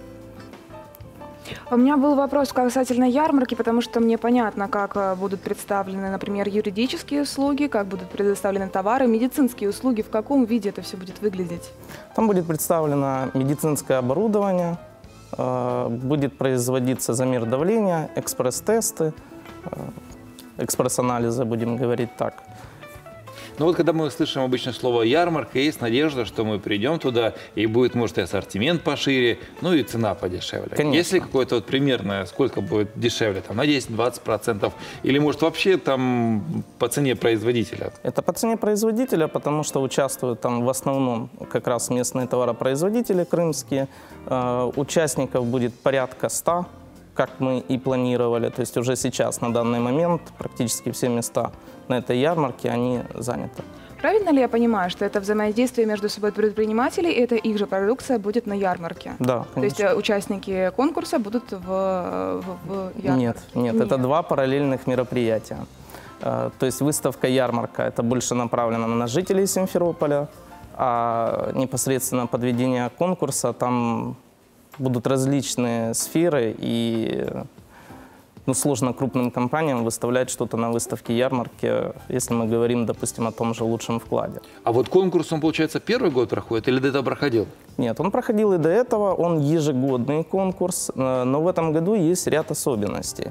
У меня был вопрос касательно ярмарки, потому что мне понятно, как будут представлены, например, юридические услуги, как будут предоставлены товары, медицинские услуги, в каком виде это все будет выглядеть? Там будет представлено медицинское оборудование, будет производиться замер давления, экспресс-тесты, экспресс-анализы, будем говорить так. Ну вот когда мы слышим обычно слово «ярмарка», есть надежда, что мы придем туда, и будет, может, и ассортимент пошире, ну и цена подешевле. Конечно. Есть ли какое-то вот примерное, сколько будет дешевле, там, на 10-20%, или, может, вообще там по цене производителя? Это по цене производителя, потому что участвуют там в основном как раз местные товаропроизводители крымские. Участников будет порядка 100, как мы и планировали. То есть уже сейчас, на данный момент, практически все места на этой ярмарке, они заняты. Правильно ли я понимаю, что это взаимодействие между собой предпринимателей, и это их же продукция будет на ярмарке? Да, конечно. То есть участники конкурса будут в ярмарке? Нет, это два параллельных мероприятия. То есть выставка-ярмарка – это больше направлено на жителей Симферополя, а непосредственно подведение конкурса там будут различные сферы, и сложно крупным компаниям выставлять что-то на выставке ярмарки, если мы говорим, допустим, о том же «Лучшем вкладе». А вот конкурс, он, получается, первый год проходит или до этого проходил? Нет, он проходил и до этого, он ежегодный конкурс, но в этом году есть ряд особенностей.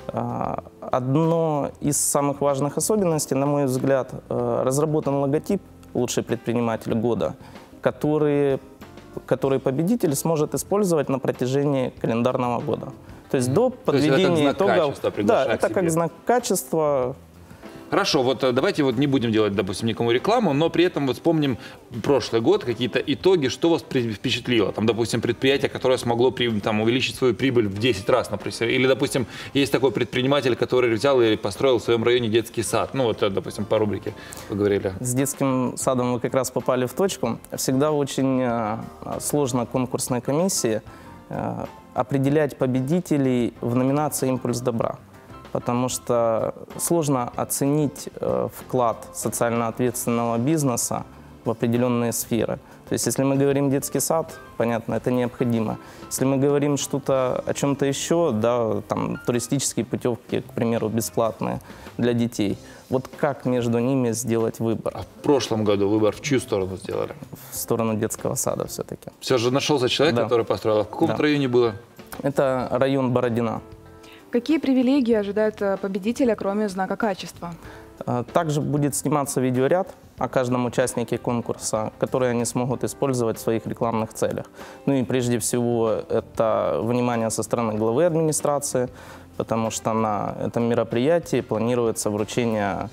Одно из самых важных особенностей, на мой взгляд, разработан логотип «Лучший предприниматель года», который победитель сможет использовать на протяжении календарного года. То есть до подведения итогов. Да, это как знак качества. Хорошо, вот давайте вот не будем делать, допустим, никому рекламу, но при этом вот вспомним прошлый год, какие-то итоги, что вас впечатлило. Там, допустим, предприятие, которое смогло там, увеличить свою прибыль в 10 раз, например. Или, допустим, есть такой предприниматель, который взял и построил в своем районе детский сад. Ну вот, допустим, по рубрике вы говорили. С детским садом вы как раз попали в точку. Всегда очень сложно конкурсной комиссии определять победителей в номинации «Импульс добра». Потому что сложно оценить вклад социально ответственного бизнеса в определенные сферы. То есть, если мы говорим детский сад, понятно, это необходимо. Если мы говорим что-то о чем-то еще, да, там туристические путевки, к примеру, бесплатные для детей, вот как между ними сделать выбор? А в прошлом году выбор в чью сторону сделали? В сторону детского сада все-таки. Все же нашелся человек, да, который построил. В каком районе было? Это район Бородина. Какие привилегии ожидают победителя, кроме знака качества? Также будет сниматься видеоряд о каждом участнике конкурса, который они смогут использовать в своих рекламных целях. Ну и прежде всего это внимание со стороны главы администрации, потому что на этом мероприятии планируется вручение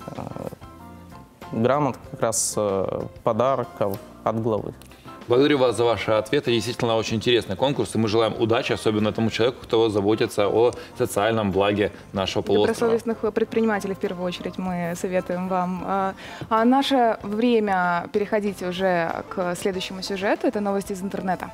грамот, как раз подарков от главы. Благодарю вас за ваши ответы. Действительно, очень интересный конкурс. И мы желаем удачи, особенно тому человеку, кто заботится о социальном благе нашего полуострова. Добросовестных предпринимателей, в первую очередь, мы советуем вам. А наше время переходить уже к следующему сюжету. Это новости из интернета.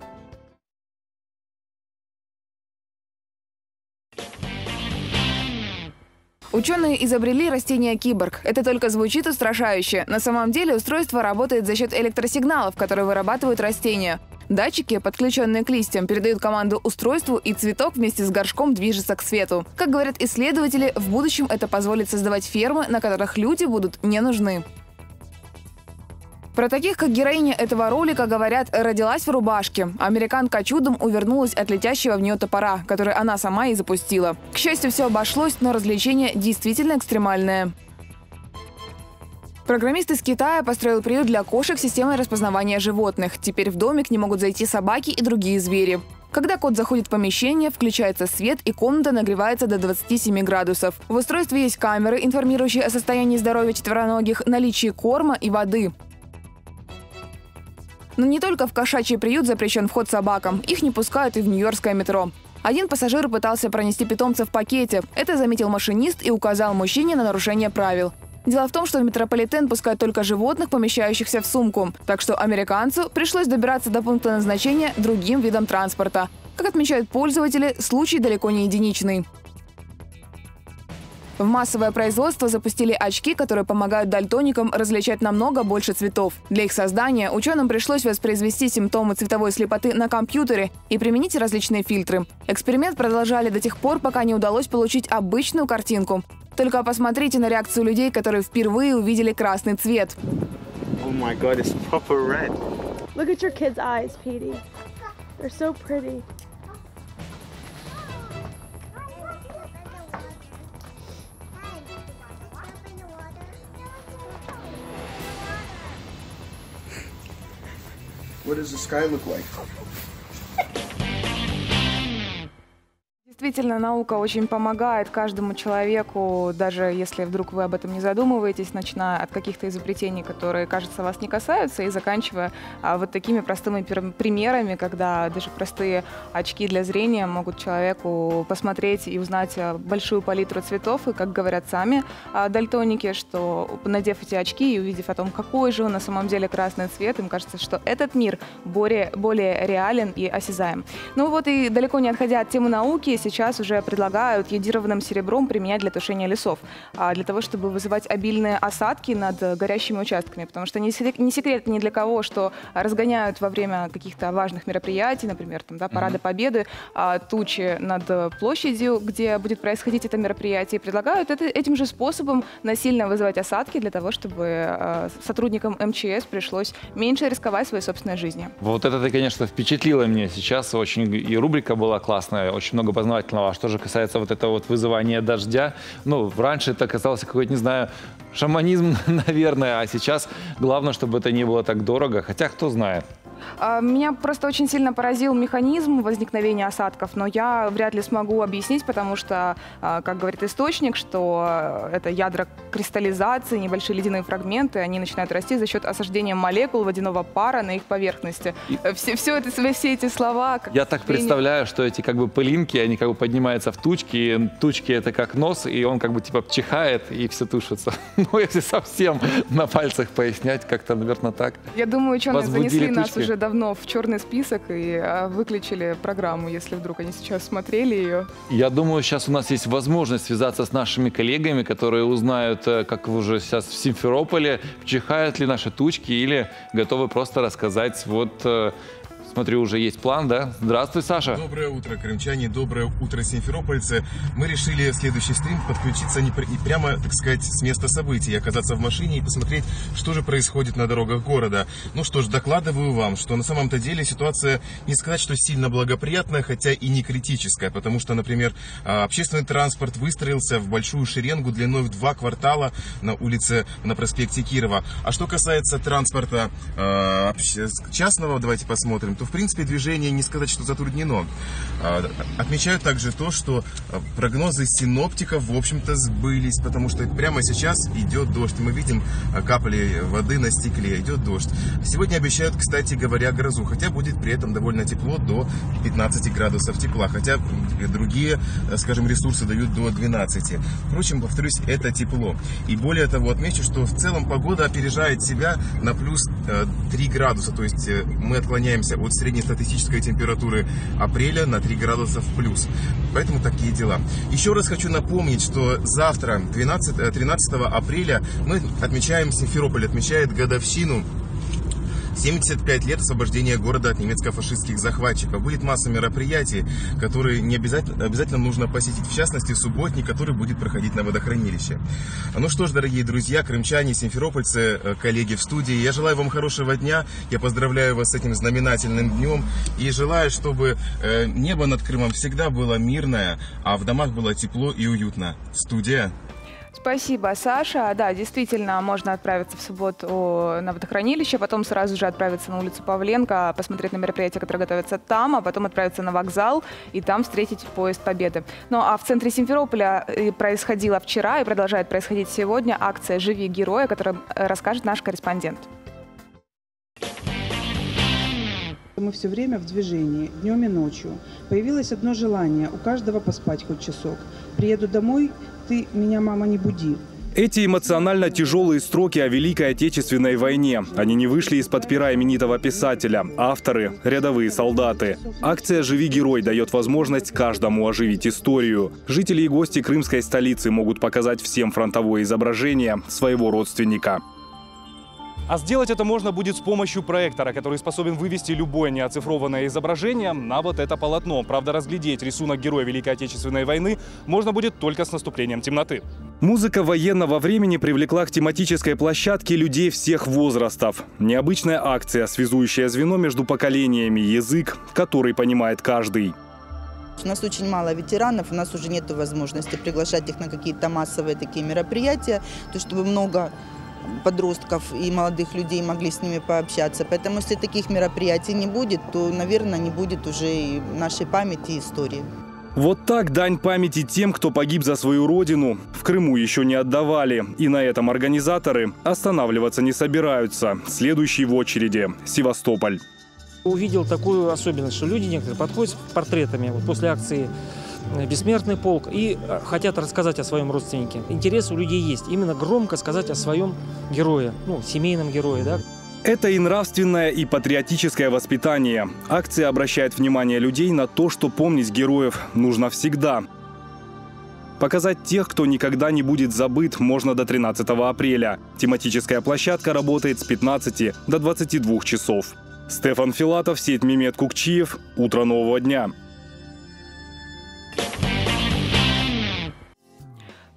Ученые изобрели растение киборг. Это только звучит устрашающе. На самом деле устройство работает за счет электросигналов, которые вырабатывают растения. Датчики, подключенные к листьям, передают команду устройству, и цветок вместе с горшком движется к свету. Как говорят исследователи, в будущем это позволит создавать фермы, на которых люди будут не нужны. Про таких, как героиня этого ролика, говорят, родилась в рубашке. Американка чудом увернулась от летящего в нее топора, который она сама и запустила. К счастью, все обошлось, но развлечение действительно экстремальное. Программист из Китая построил приют для кошек с системой распознавания животных. Теперь в домик не могут зайти собаки и другие звери. Когда кот заходит в помещение, включается свет, и комната нагревается до 27 градусов. В устройстве есть камеры, информирующие о состоянии здоровья четвероногих, наличии корма и воды. Но не только в кошачий приют запрещен вход собакам. Их не пускают и в нью-йоркское метро. Один пассажир пытался пронести питомца в пакете. Это заметил машинист и указал мужчине на нарушение правил. Дело в том, что в метрополитен пускают только животных, помещающихся в сумку. Так что американцу пришлось добираться до пункта назначения другим видом транспорта. Как отмечают пользователи, случай далеко не единичный. В массовое производство запустили очки, которые помогают дальтоникам различать намного больше цветов. Для их создания ученым пришлось воспроизвести симптомы цветовой слепоты на компьютере и применить различные фильтры. Эксперимент продолжали до тех пор, пока не удалось получить обычную картинку. Только посмотрите на реакцию людей, которые впервые увидели красный цвет. Oh my God, it's proper red. Look at your kids' eyes, Petey. They're so pretty. What does the sky look like? Действительно, наука очень помогает каждому человеку, даже если вдруг вы об этом не задумываетесь, начиная от каких-то изобретений, которые, кажется, вас не касаются, и заканчивая вот такими простыми примерами, когда даже простые очки для зрения могут человеку посмотреть и узнать большую палитру цветов. И, как говорят сами дальтоники, что, надев эти очки и увидев о том, какой же он на самом деле красный цвет, им кажется, что этот мир более реален и осязаем. Ну вот и далеко не отходя от темы науки, сейчас уже предлагают йодированным серебром применять для тушения лесов, для того, чтобы вызывать обильные осадки над горящими участками. Потому что не секрет ни для кого, что разгоняют во время каких-то важных мероприятий, например, там, да, Парада Победы, тучи над площадью, где будет происходить это мероприятие, и предлагают этим же способом насильно вызывать осадки для того, чтобы сотрудникам МЧС пришлось меньше рисковать своей собственной жизнью. Вот это, конечно, впечатлило меня сейчас. Очень и рубрика была классная, очень много познавательного. А что же касается вот этого вот вызывания дождя, ну, раньше это казалось какой-то, не знаю, шаманизм, наверное, а сейчас главное, чтобы это не было так дорого, хотя кто знает. Меня просто очень сильно поразил механизм возникновения осадков, но я вряд ли смогу объяснить, потому что, как говорит источник, что это ядра кристаллизации, небольшие ледяные фрагменты, они начинают расти за счет осаждения молекул водяного пара на их поверхности. Все эти слова... Я так представляю, что эти как бы пылинки, они как бы поднимаются в тучки, и тучки это как нос, и он как бы типа чихает, и все тушится. Ну, если совсем на пальцах пояснять, как-то, наверное, так. Я думаю, ученые занесли нас уже давно в черный список и выключили программу, если вдруг они сейчас смотрели ее. Я думаю, сейчас у нас есть возможность связаться с нашими коллегами, которые узнают, как уже сейчас в Симферополе, чихают ли наши тучки или готовы просто рассказать. Вот, смотрю, уже есть план, да? Здравствуй, Саша. Доброе утро, крымчане, доброе утро, симферопольцы. Мы решили в следующий стрим подключиться прямо, так сказать, с места событий, оказаться в машине и посмотреть, что же происходит на дорогах города. Ну что ж, докладываю вам, что на самом-то деле ситуация, не сказать, что сильно благоприятная, хотя и не критическая, потому что, например, общественный транспорт выстроился в большую шеренгу длиной в 2 квартала на улице, на проспекте Кирова. А что касается транспорта частного, давайте посмотрим, то, в принципе, движение не сказать, что затруднено. Отмечаю также то, что прогнозы синоптиков, в общем-то, сбылись, потому что прямо сейчас идет дождь. Мы видим капли воды на стекле, идет дождь. Сегодня обещают, кстати говоря, грозу, хотя будет при этом довольно тепло, до 15 градусов тепла, хотя другие, скажем, ресурсы дают до 12. Впрочем, повторюсь, это тепло. И более того, отмечу, что в целом погода опережает себя на плюс 3 градуса, то есть мы отклоняемся от среднестатистической температуры апреля на 3 градуса в плюс. Поэтому такие дела. Еще раз хочу напомнить, что завтра, 13 апреля, мы отмечаем, Симферополь отмечает годовщину 75 лет освобождения города от немецко-фашистских захватчиков. Будет масса мероприятий, которые не обязательно нужно посетить. В частности, субботник, который будет проходить на водохранилище. Ну что ж, дорогие друзья, крымчане, симферопольцы, коллеги в студии, я желаю вам хорошего дня. Я поздравляю вас с этим знаменательным днем. И желаю, чтобы небо над Крымом всегда было мирное, а в домах было тепло и уютно. Студия. Спасибо, Саша. Да, действительно, можно отправиться в субботу на водохранилище, потом сразу же отправиться на улицу Павленко, посмотреть на мероприятия, которые готовятся там, а потом отправиться на вокзал и там встретить поезд Победы. Ну а в центре Симферополя происходила вчера и продолжает происходить сегодня акция «Живи героя», которую расскажет наш корреспондент. Мы все время в движении, днем и ночью. Появилось одно желание – у каждого поспать хоть часок. Приеду домой, ты меня, мама, не буди. Эти эмоционально тяжелые строки о Великой Отечественной войне. Они не вышли из-под пера именитого писателя. Авторы – рядовые солдаты. Акция «Живи герой» дает возможность каждому оживить историю. Жители и гости крымской столицы могут показать всем фронтовое изображение своего родственника. А сделать это можно будет с помощью проектора, который способен вывести любое неоцифрованное изображение на вот это полотно. Правда, разглядеть рисунок героя Великой Отечественной войны можно будет только с наступлением темноты. Музыка военного времени привлекла к тематической площадке людей всех возрастов. Необычная акция, связующая звено между поколениями, язык, который понимает каждый. У нас очень мало ветеранов, у нас уже нет возможности приглашать их на какие-то массовые такие мероприятия, то чтобы много подростков и молодых людей могли с ними пообщаться. Поэтому если таких мероприятий не будет, то, наверное, не будет уже и нашей памяти и истории. Вот так дань памяти тем, кто погиб за свою родину, в Крыму еще не отдавали. И на этом организаторы останавливаться не собираются. Следующий в очереди – Севастополь. Увидел такую особенность, что люди некоторые подходят с портретами вот после акции «Бессмертный полк» и хотят рассказать о своем родственнике. Интерес у людей есть. Именно громко сказать о своем герое, ну, семейном герое, да. Это и нравственное, и патриотическое воспитание. Акция обращает внимание людей на то, что помнить героев нужно всегда. Показать тех, кто никогда не будет забыт, можно до 13 апреля. Тематическая площадка работает с 15 до 22 часов. Стефан Филатов, сеть Мемет Кукчиев. Утро нового дня. Прокуратура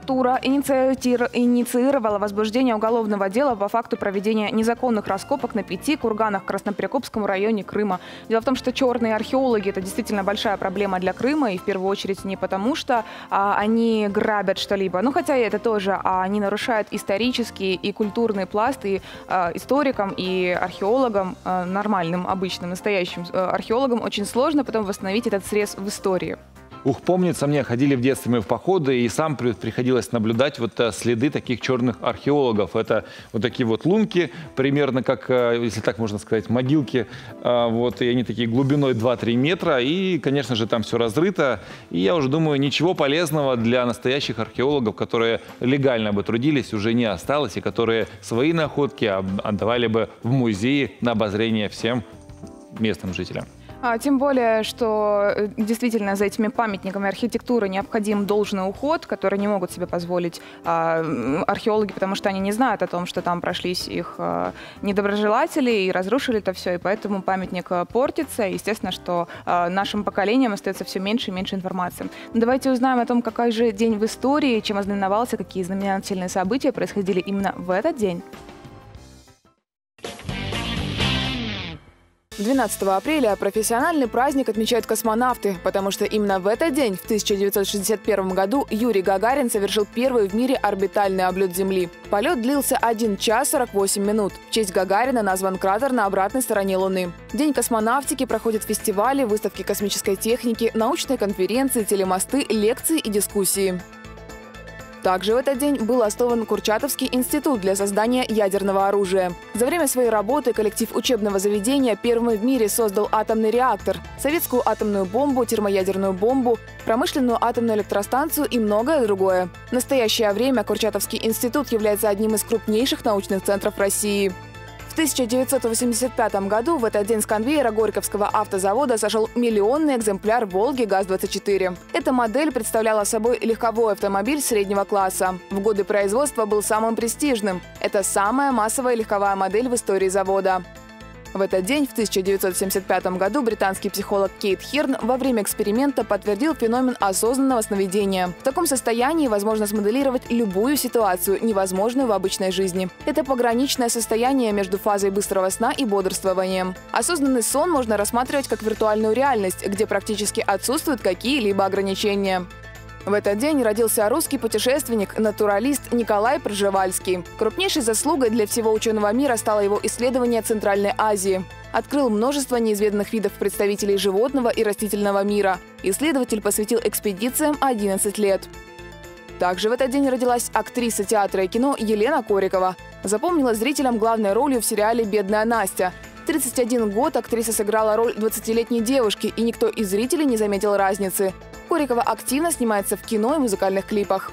Прокуратура инициировала возбуждение уголовного дела по факту проведения незаконных раскопок на 5 курганах в Красноперекопском районе Крыма. Дело в том, что черные археологи – это действительно большая проблема для Крыма, и в первую очередь не потому, что они грабят что-либо, ну хотя и это тоже, а они нарушают исторический и культурный пласт, и историкам, и археологам, нормальным, обычным, настоящим археологам очень сложно потом восстановить этот срез в истории. Ух, помнится мне, ходили в детстве мы в походы, и сам приходилось наблюдать вот следы таких черных археологов. Это вот такие вот лунки, примерно как, если так можно сказать, могилки. Вот, и они такие глубиной 2-3 метра, и, конечно же, там все разрыто. И я уже думаю, ничего полезного для настоящих археологов, которые легально бы трудились, уже не осталось, и которые свои находки отдавали бы в музеи на обозрение всем местным жителям. Тем более, что действительно за этими памятниками архитектуры необходим должный уход, который не могут себе позволить археологи, потому что они не знают о том, что там прошлись их недоброжелатели и разрушили это все, и поэтому памятник портится. Естественно, что нашим поколениям остается все меньше и меньше информации. Но давайте узнаем о том, какой же день в истории, чем ознаменовался, какие знаменательные события происходили именно в этот день. 12 апреля профессиональный праздник отмечают космонавты, потому что именно в этот день, в 1961 году, Юрий Гагарин совершил первый в мире орбитальный облет Земли. Полет длился 1 час 48 минут. В честь Гагарина назван кратер на обратной стороне Луны. День космонавтики проходят фестивали, выставки космической техники, научные конференции, телемосты, лекции и дискуссии. Также в этот день был основан Курчатовский институт для создания ядерного оружия. За время своей работы коллектив учебного заведения первым в мире создал атомный реактор, советскую атомную бомбу, термоядерную бомбу, промышленную атомную электростанцию и многое другое. В настоящее время Курчатовский институт является одним из крупнейших научных центров России. В 1985 году в этот день с конвейера Горьковского автозавода сошел миллионный экземпляр «Волги ГАЗ-24». Эта модель представляла собой легковой автомобиль среднего класса. В годы производства был самым престижным. Это самая массовая легковая модель в истории завода. В этот день, в 1975 году, британский психолог Кейт Хирн во время эксперимента подтвердил феномен осознанного сновидения. В таком состоянии возможно смоделировать любую ситуацию, невозможную в обычной жизни. Это пограничное состояние между фазой быстрого сна и бодрствованием. Осознанный сон можно рассматривать как виртуальную реальность, где практически отсутствуют какие-либо ограничения. В этот день родился русский путешественник, натуралист Николай Пржевальский. Крупнейшей заслугой для всего ученого мира стало его исследование Центральной Азии. Открыл множество неизведанных видов представителей животного и растительного мира. Исследователь посвятил экспедициям 11 лет. Также в этот день родилась актриса театра и кино Елена Корикова. Запомнила зрителям главной ролью в сериале «Бедная Настя». 31 год актриса сыграла роль 20-летней девушки, и никто из зрителей не заметил разницы. Корикова активно снимается в кино и музыкальных клипах.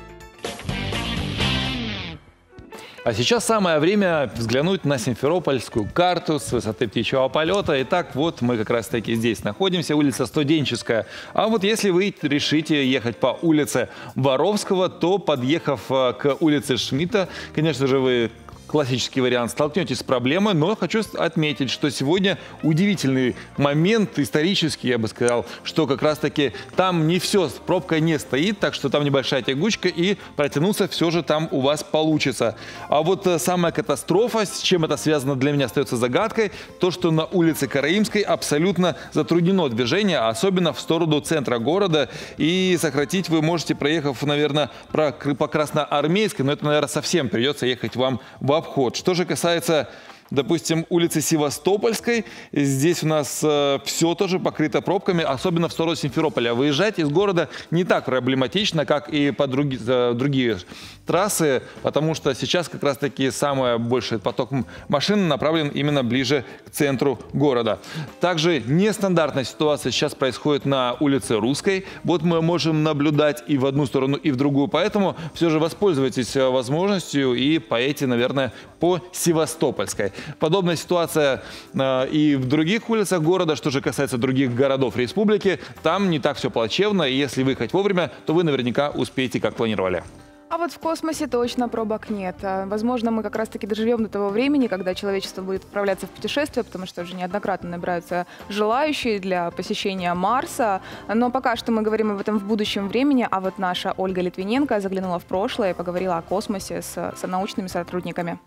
А сейчас самое время взглянуть на Симферопольскую карту с высоты птичьего полета. Итак, вот мы как раз-таки здесь находимся, улица Студенческая. А вот если вы решите ехать по улице Воровского, то, подъехав к улице Шмидта, конечно же, вы... классический вариант, столкнетесь с проблемой, но хочу отметить, что сегодня удивительный момент, исторический, я бы сказал, что как раз-таки там не все, пробка не стоит, так что там небольшая тягучка, и протянуться все же там у вас получится. А вот самая катастрофа, с чем это связано, для меня остается загадкой, то, что на улице Караимской абсолютно затруднено движение, особенно в сторону центра города, и сократить вы можете, проехав, наверное, по Красноармейской, но это, наверное, совсем придется ехать вам в обход. Что же касается, допустим, улицы Севастопольской, здесь у нас все тоже покрыто пробками, особенно в сторону Симферополя. Выезжать из города не так проблематично, как и по другие трассы, потому что сейчас как раз-таки самый большой поток машин направлен именно ближе к центру города. Также нестандартная ситуация сейчас происходит на улице Русской. Вот мы можем наблюдать и в одну сторону, и в другую, поэтому все же воспользуйтесь возможностью и поедете, наверное, по Севастопольской. Подобная ситуация и в других улицах города. Что же касается других городов республики, там не так все плачевно. И если выехать вовремя, то вы наверняка успеете, как планировали. А вот в космосе точно пробок нет. Возможно, мы как раз-таки доживем до того времени, когда человечество будет отправляться в путешествие, потому что уже неоднократно набираются желающие для посещения Марса. Но пока что мы говорим об этом в будущем времени, а вот наша Ольга Литвиненко заглянула в прошлое и поговорила о космосе с научными сотрудниками.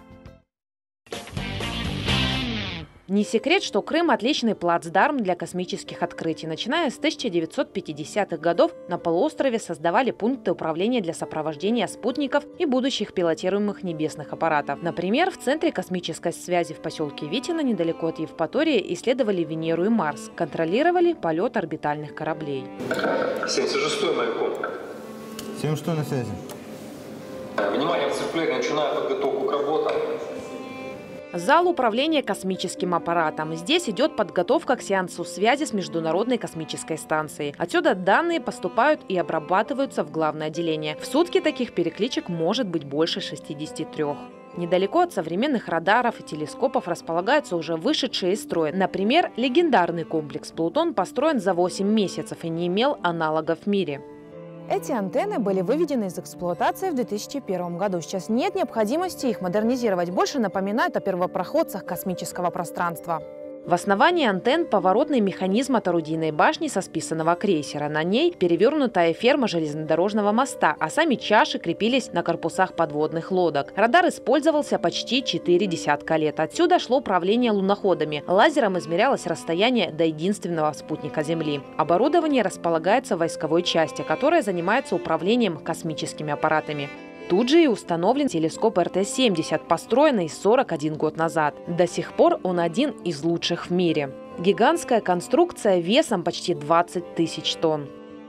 Не секрет, что Крым – отличный плацдарм для космических открытий. Начиная с 1950-х годов на полуострове создавали пункты управления для сопровождения спутников и будущих пилотируемых небесных аппаратов. Например, в Центре космической связи в поселке Витино, недалеко от Евпатории, исследовали Венеру и Марс, контролировали полет орбитальных кораблей. 76-й маяку. 76-й на связи. Внимание, циркулярь, начинаю подготовку к работам. Зал управления космическим аппаратом. Здесь идет подготовка к сеансу связи с Международной космической станцией. Отсюда данные поступают и обрабатываются в главное отделение. В сутки таких перекличек может быть больше 63. Недалеко от современных радаров и телескопов располагаются уже вышедшие из строя. Например, легендарный комплекс «Плутон» построен за 8 месяцев и не имел аналогов в мире. Эти антенны были выведены из эксплуатации в 2001 году. Сейчас нет необходимости их модернизировать. Больше напоминают о первопроходцах космического пространства. В основании антенн поворотный механизм от орудийной башни со списанного крейсера. На ней перевернутая ферма железнодорожного моста, а сами чаши крепились на корпусах подводных лодок. Радар использовался почти 4 десятка лет. Отсюда шло управление луноходами. Лазером измерялось расстояние до единственного спутника Земли. Оборудование располагается в войсковой части, которая занимается управлением космическими аппаратами. Тут же и установлен телескоп РТ-70, построенный 41 год назад. До сих пор он один из лучших в мире. Гигантская конструкция весом почти 20 тысяч тонн.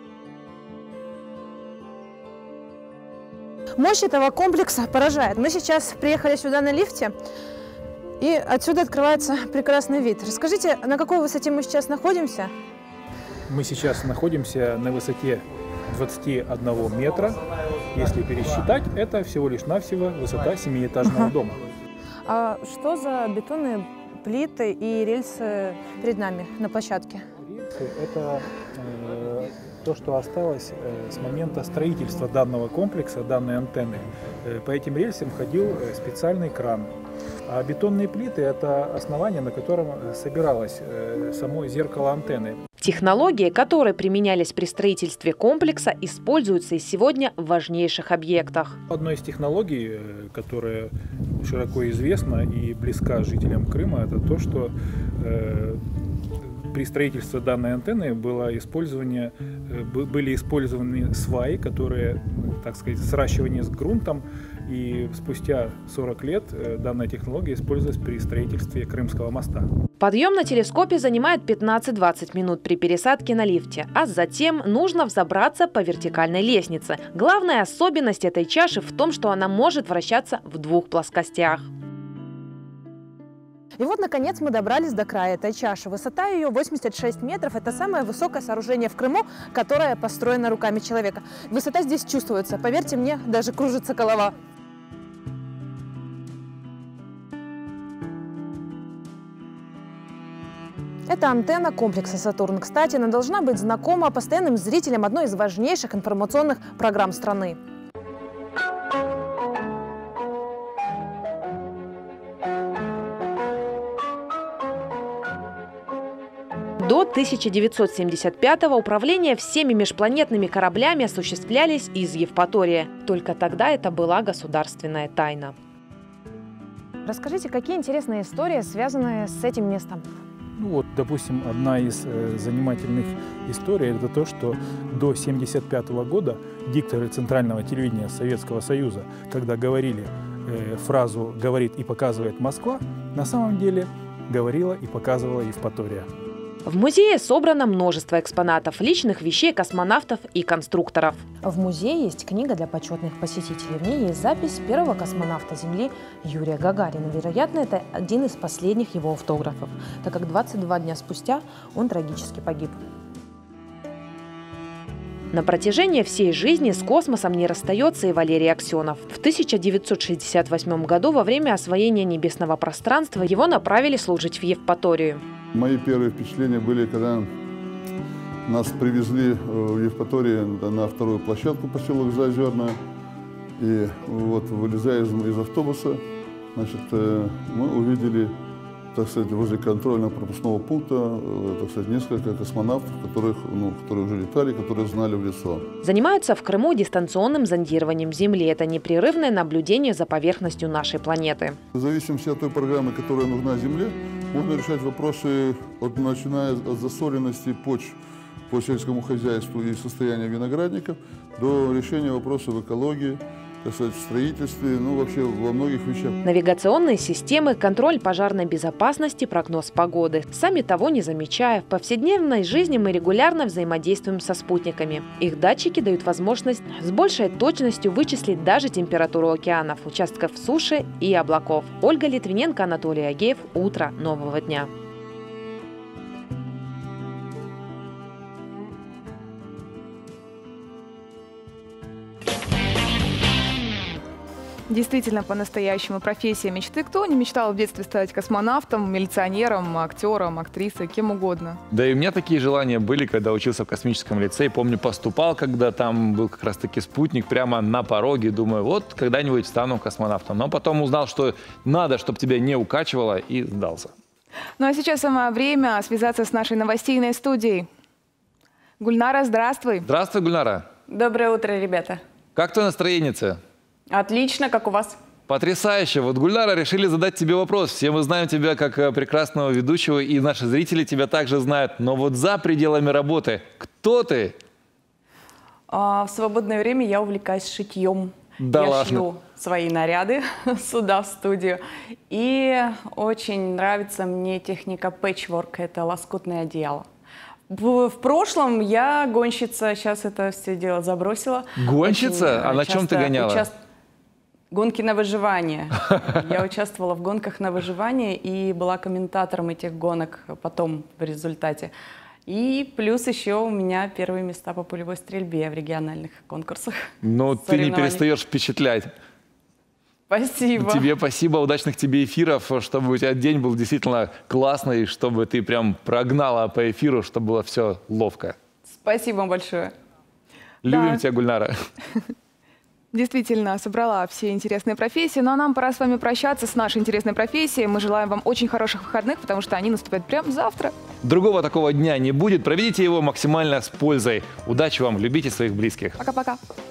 Мощь этого комплекса поражает. Мы сейчас приехали сюда на лифте, и отсюда открывается прекрасный вид. Расскажите, на какой высоте мы сейчас находимся? Мы сейчас находимся на высоте 21 метра. Если пересчитать, это всего лишь навсего высота 7-этажного дома. А что за бетонные плиты и рельсы перед нами на площадке? Рельсы – это то, что осталось с момента строительства данного комплекса, данной антенны. По этим рельсам ходил специальный кран. А бетонные плиты – это основание, на котором собиралось само зеркало антенны. Технологии, которые применялись при строительстве комплекса, используются и сегодня в важнейших объектах. Одной из технологий, которая широко известна и близка жителям Крыма, это то, что при строительстве данной антенны были использованы сваи, которые, так сказать, сращивание с грунтом. И спустя 40 лет данная технология использовалась при строительстве Крымского моста. Подъем на телескопе занимает 15-20 минут при пересадке на лифте, а затем нужно взобраться по вертикальной лестнице. Главная особенность этой чаши в том, что она может вращаться в двух плоскостях. И вот, наконец, мы добрались до края этой чаши. Высота ее 86 метров. Это самое высокое сооружение в Крыму, которое построено руками человека. Высота здесь чувствуется. Поверьте мне, даже кружится голова. Это антенна комплекса «Сатурн». Кстати, она должна быть знакома постоянным зрителям одной из важнейших информационных программ страны. До 1975-го управление всеми межпланетными кораблями осуществлялись из Евпатории. Только тогда это была государственная тайна. Расскажите, какие интересные истории связаны с этим местом? Ну вот, допустим, одна из занимательных историй – это то, что до 1975 года дикторы Центрального телевидения Советского Союза, когда говорили фразу «говорит и показывает Москва», на самом деле говорила и показывала Евпатория. В музее собрано множество экспонатов, личных вещей космонавтов и конструкторов. В музее есть книга для почетных посетителей. В ней есть запись первого космонавта Земли Юрия Гагарина. Вероятно, это один из последних его автографов, так как 22 дня спустя он трагически погиб. На протяжении всей жизни с космосом не расстается и Валерий Аксенов. В 1968 году во время освоения небесного пространства его направили служить в Евпаторию. Мои первые впечатления были, когда нас привезли в Евпатории на вторую площадку, поселок Заозерное. И вот, вылезая из автобуса, значит, мы увидели, так сказать, возле контрольно-пропускного пункта, так сказать, несколько космонавтов, которые уже летали, которые знали в лицо. Занимаются в Крыму дистанционным зондированием Земли. Это непрерывное наблюдение за поверхностью нашей планеты. В зависимости от той программы, которая нужна Земле, можно решать вопросы, начиная от засоленности почв по сельскому хозяйству и состояния виноградников, до решения вопросов экологии, так сказать, в строительстве, вообще во многих вещах. Навигационные системы, контроль пожарной безопасности, прогноз погоды. Сами того не замечая, в повседневной жизни мы регулярно взаимодействуем со спутниками. Их датчики дают возможность с большей точностью вычислить даже температуру океанов, участков суши и облаков. Ольга Литвиненко, Анатолий Агеев. Утро нового дня. Действительно, по-настоящему профессия мечты. Кто не мечтал в детстве стать космонавтом, милиционером, актером, актрисой, кем угодно? Да и у меня такие желания были, когда учился в космическом лицее. Помню, поступал, когда там был как раз-таки спутник прямо на пороге. Думаю, вот когда-нибудь стану космонавтом. Но потом узнал, что надо, чтобы тебя не укачивало, и сдался. Ну а сейчас самое время связаться с нашей новостейной студией. Гульнара, здравствуй. Здравствуй, Гульнара. Доброе утро, ребята. Как твое настроение-то? Отлично, как у вас? Потрясающе. Вот, Гульнара, решили задать тебе вопрос. Все мы знаем тебя как прекрасного ведущего, и наши зрители тебя также знают. Но вот за пределами работы кто ты? В свободное время я увлекаюсь шитьем. Да я ладно. шью свои наряды сюда, в студию. И очень нравится мне техника пэтчворк. Это лоскутное одеяло. В прошлом я гонщица, сейчас это все дело забросила. Гонщица? А на чем ты гоняла? Гонки на выживание. Я участвовала в гонках на выживание и была комментатором этих гонок потом в результате. И плюс еще у меня первые места по пулевой стрельбе в региональных конкурсах. Ну, ты не перестаешь впечатлять. Спасибо. Тебе спасибо, удачных тебе эфиров, чтобы у тебя день был действительно классный, чтобы ты прям прогнала по эфиру, чтобы было все ловко. Спасибо большое. Любим тебя, Гульнара. Действительно, собрала все интересные профессии. Ну а нам пора с вами прощаться с нашей интересной профессией. Мы желаем вам очень хороших выходных, потому что они наступают прямо завтра. Другого такого дня не будет. Проведите его максимально с пользой. Удачи вам, любите своих близких. Пока-пока.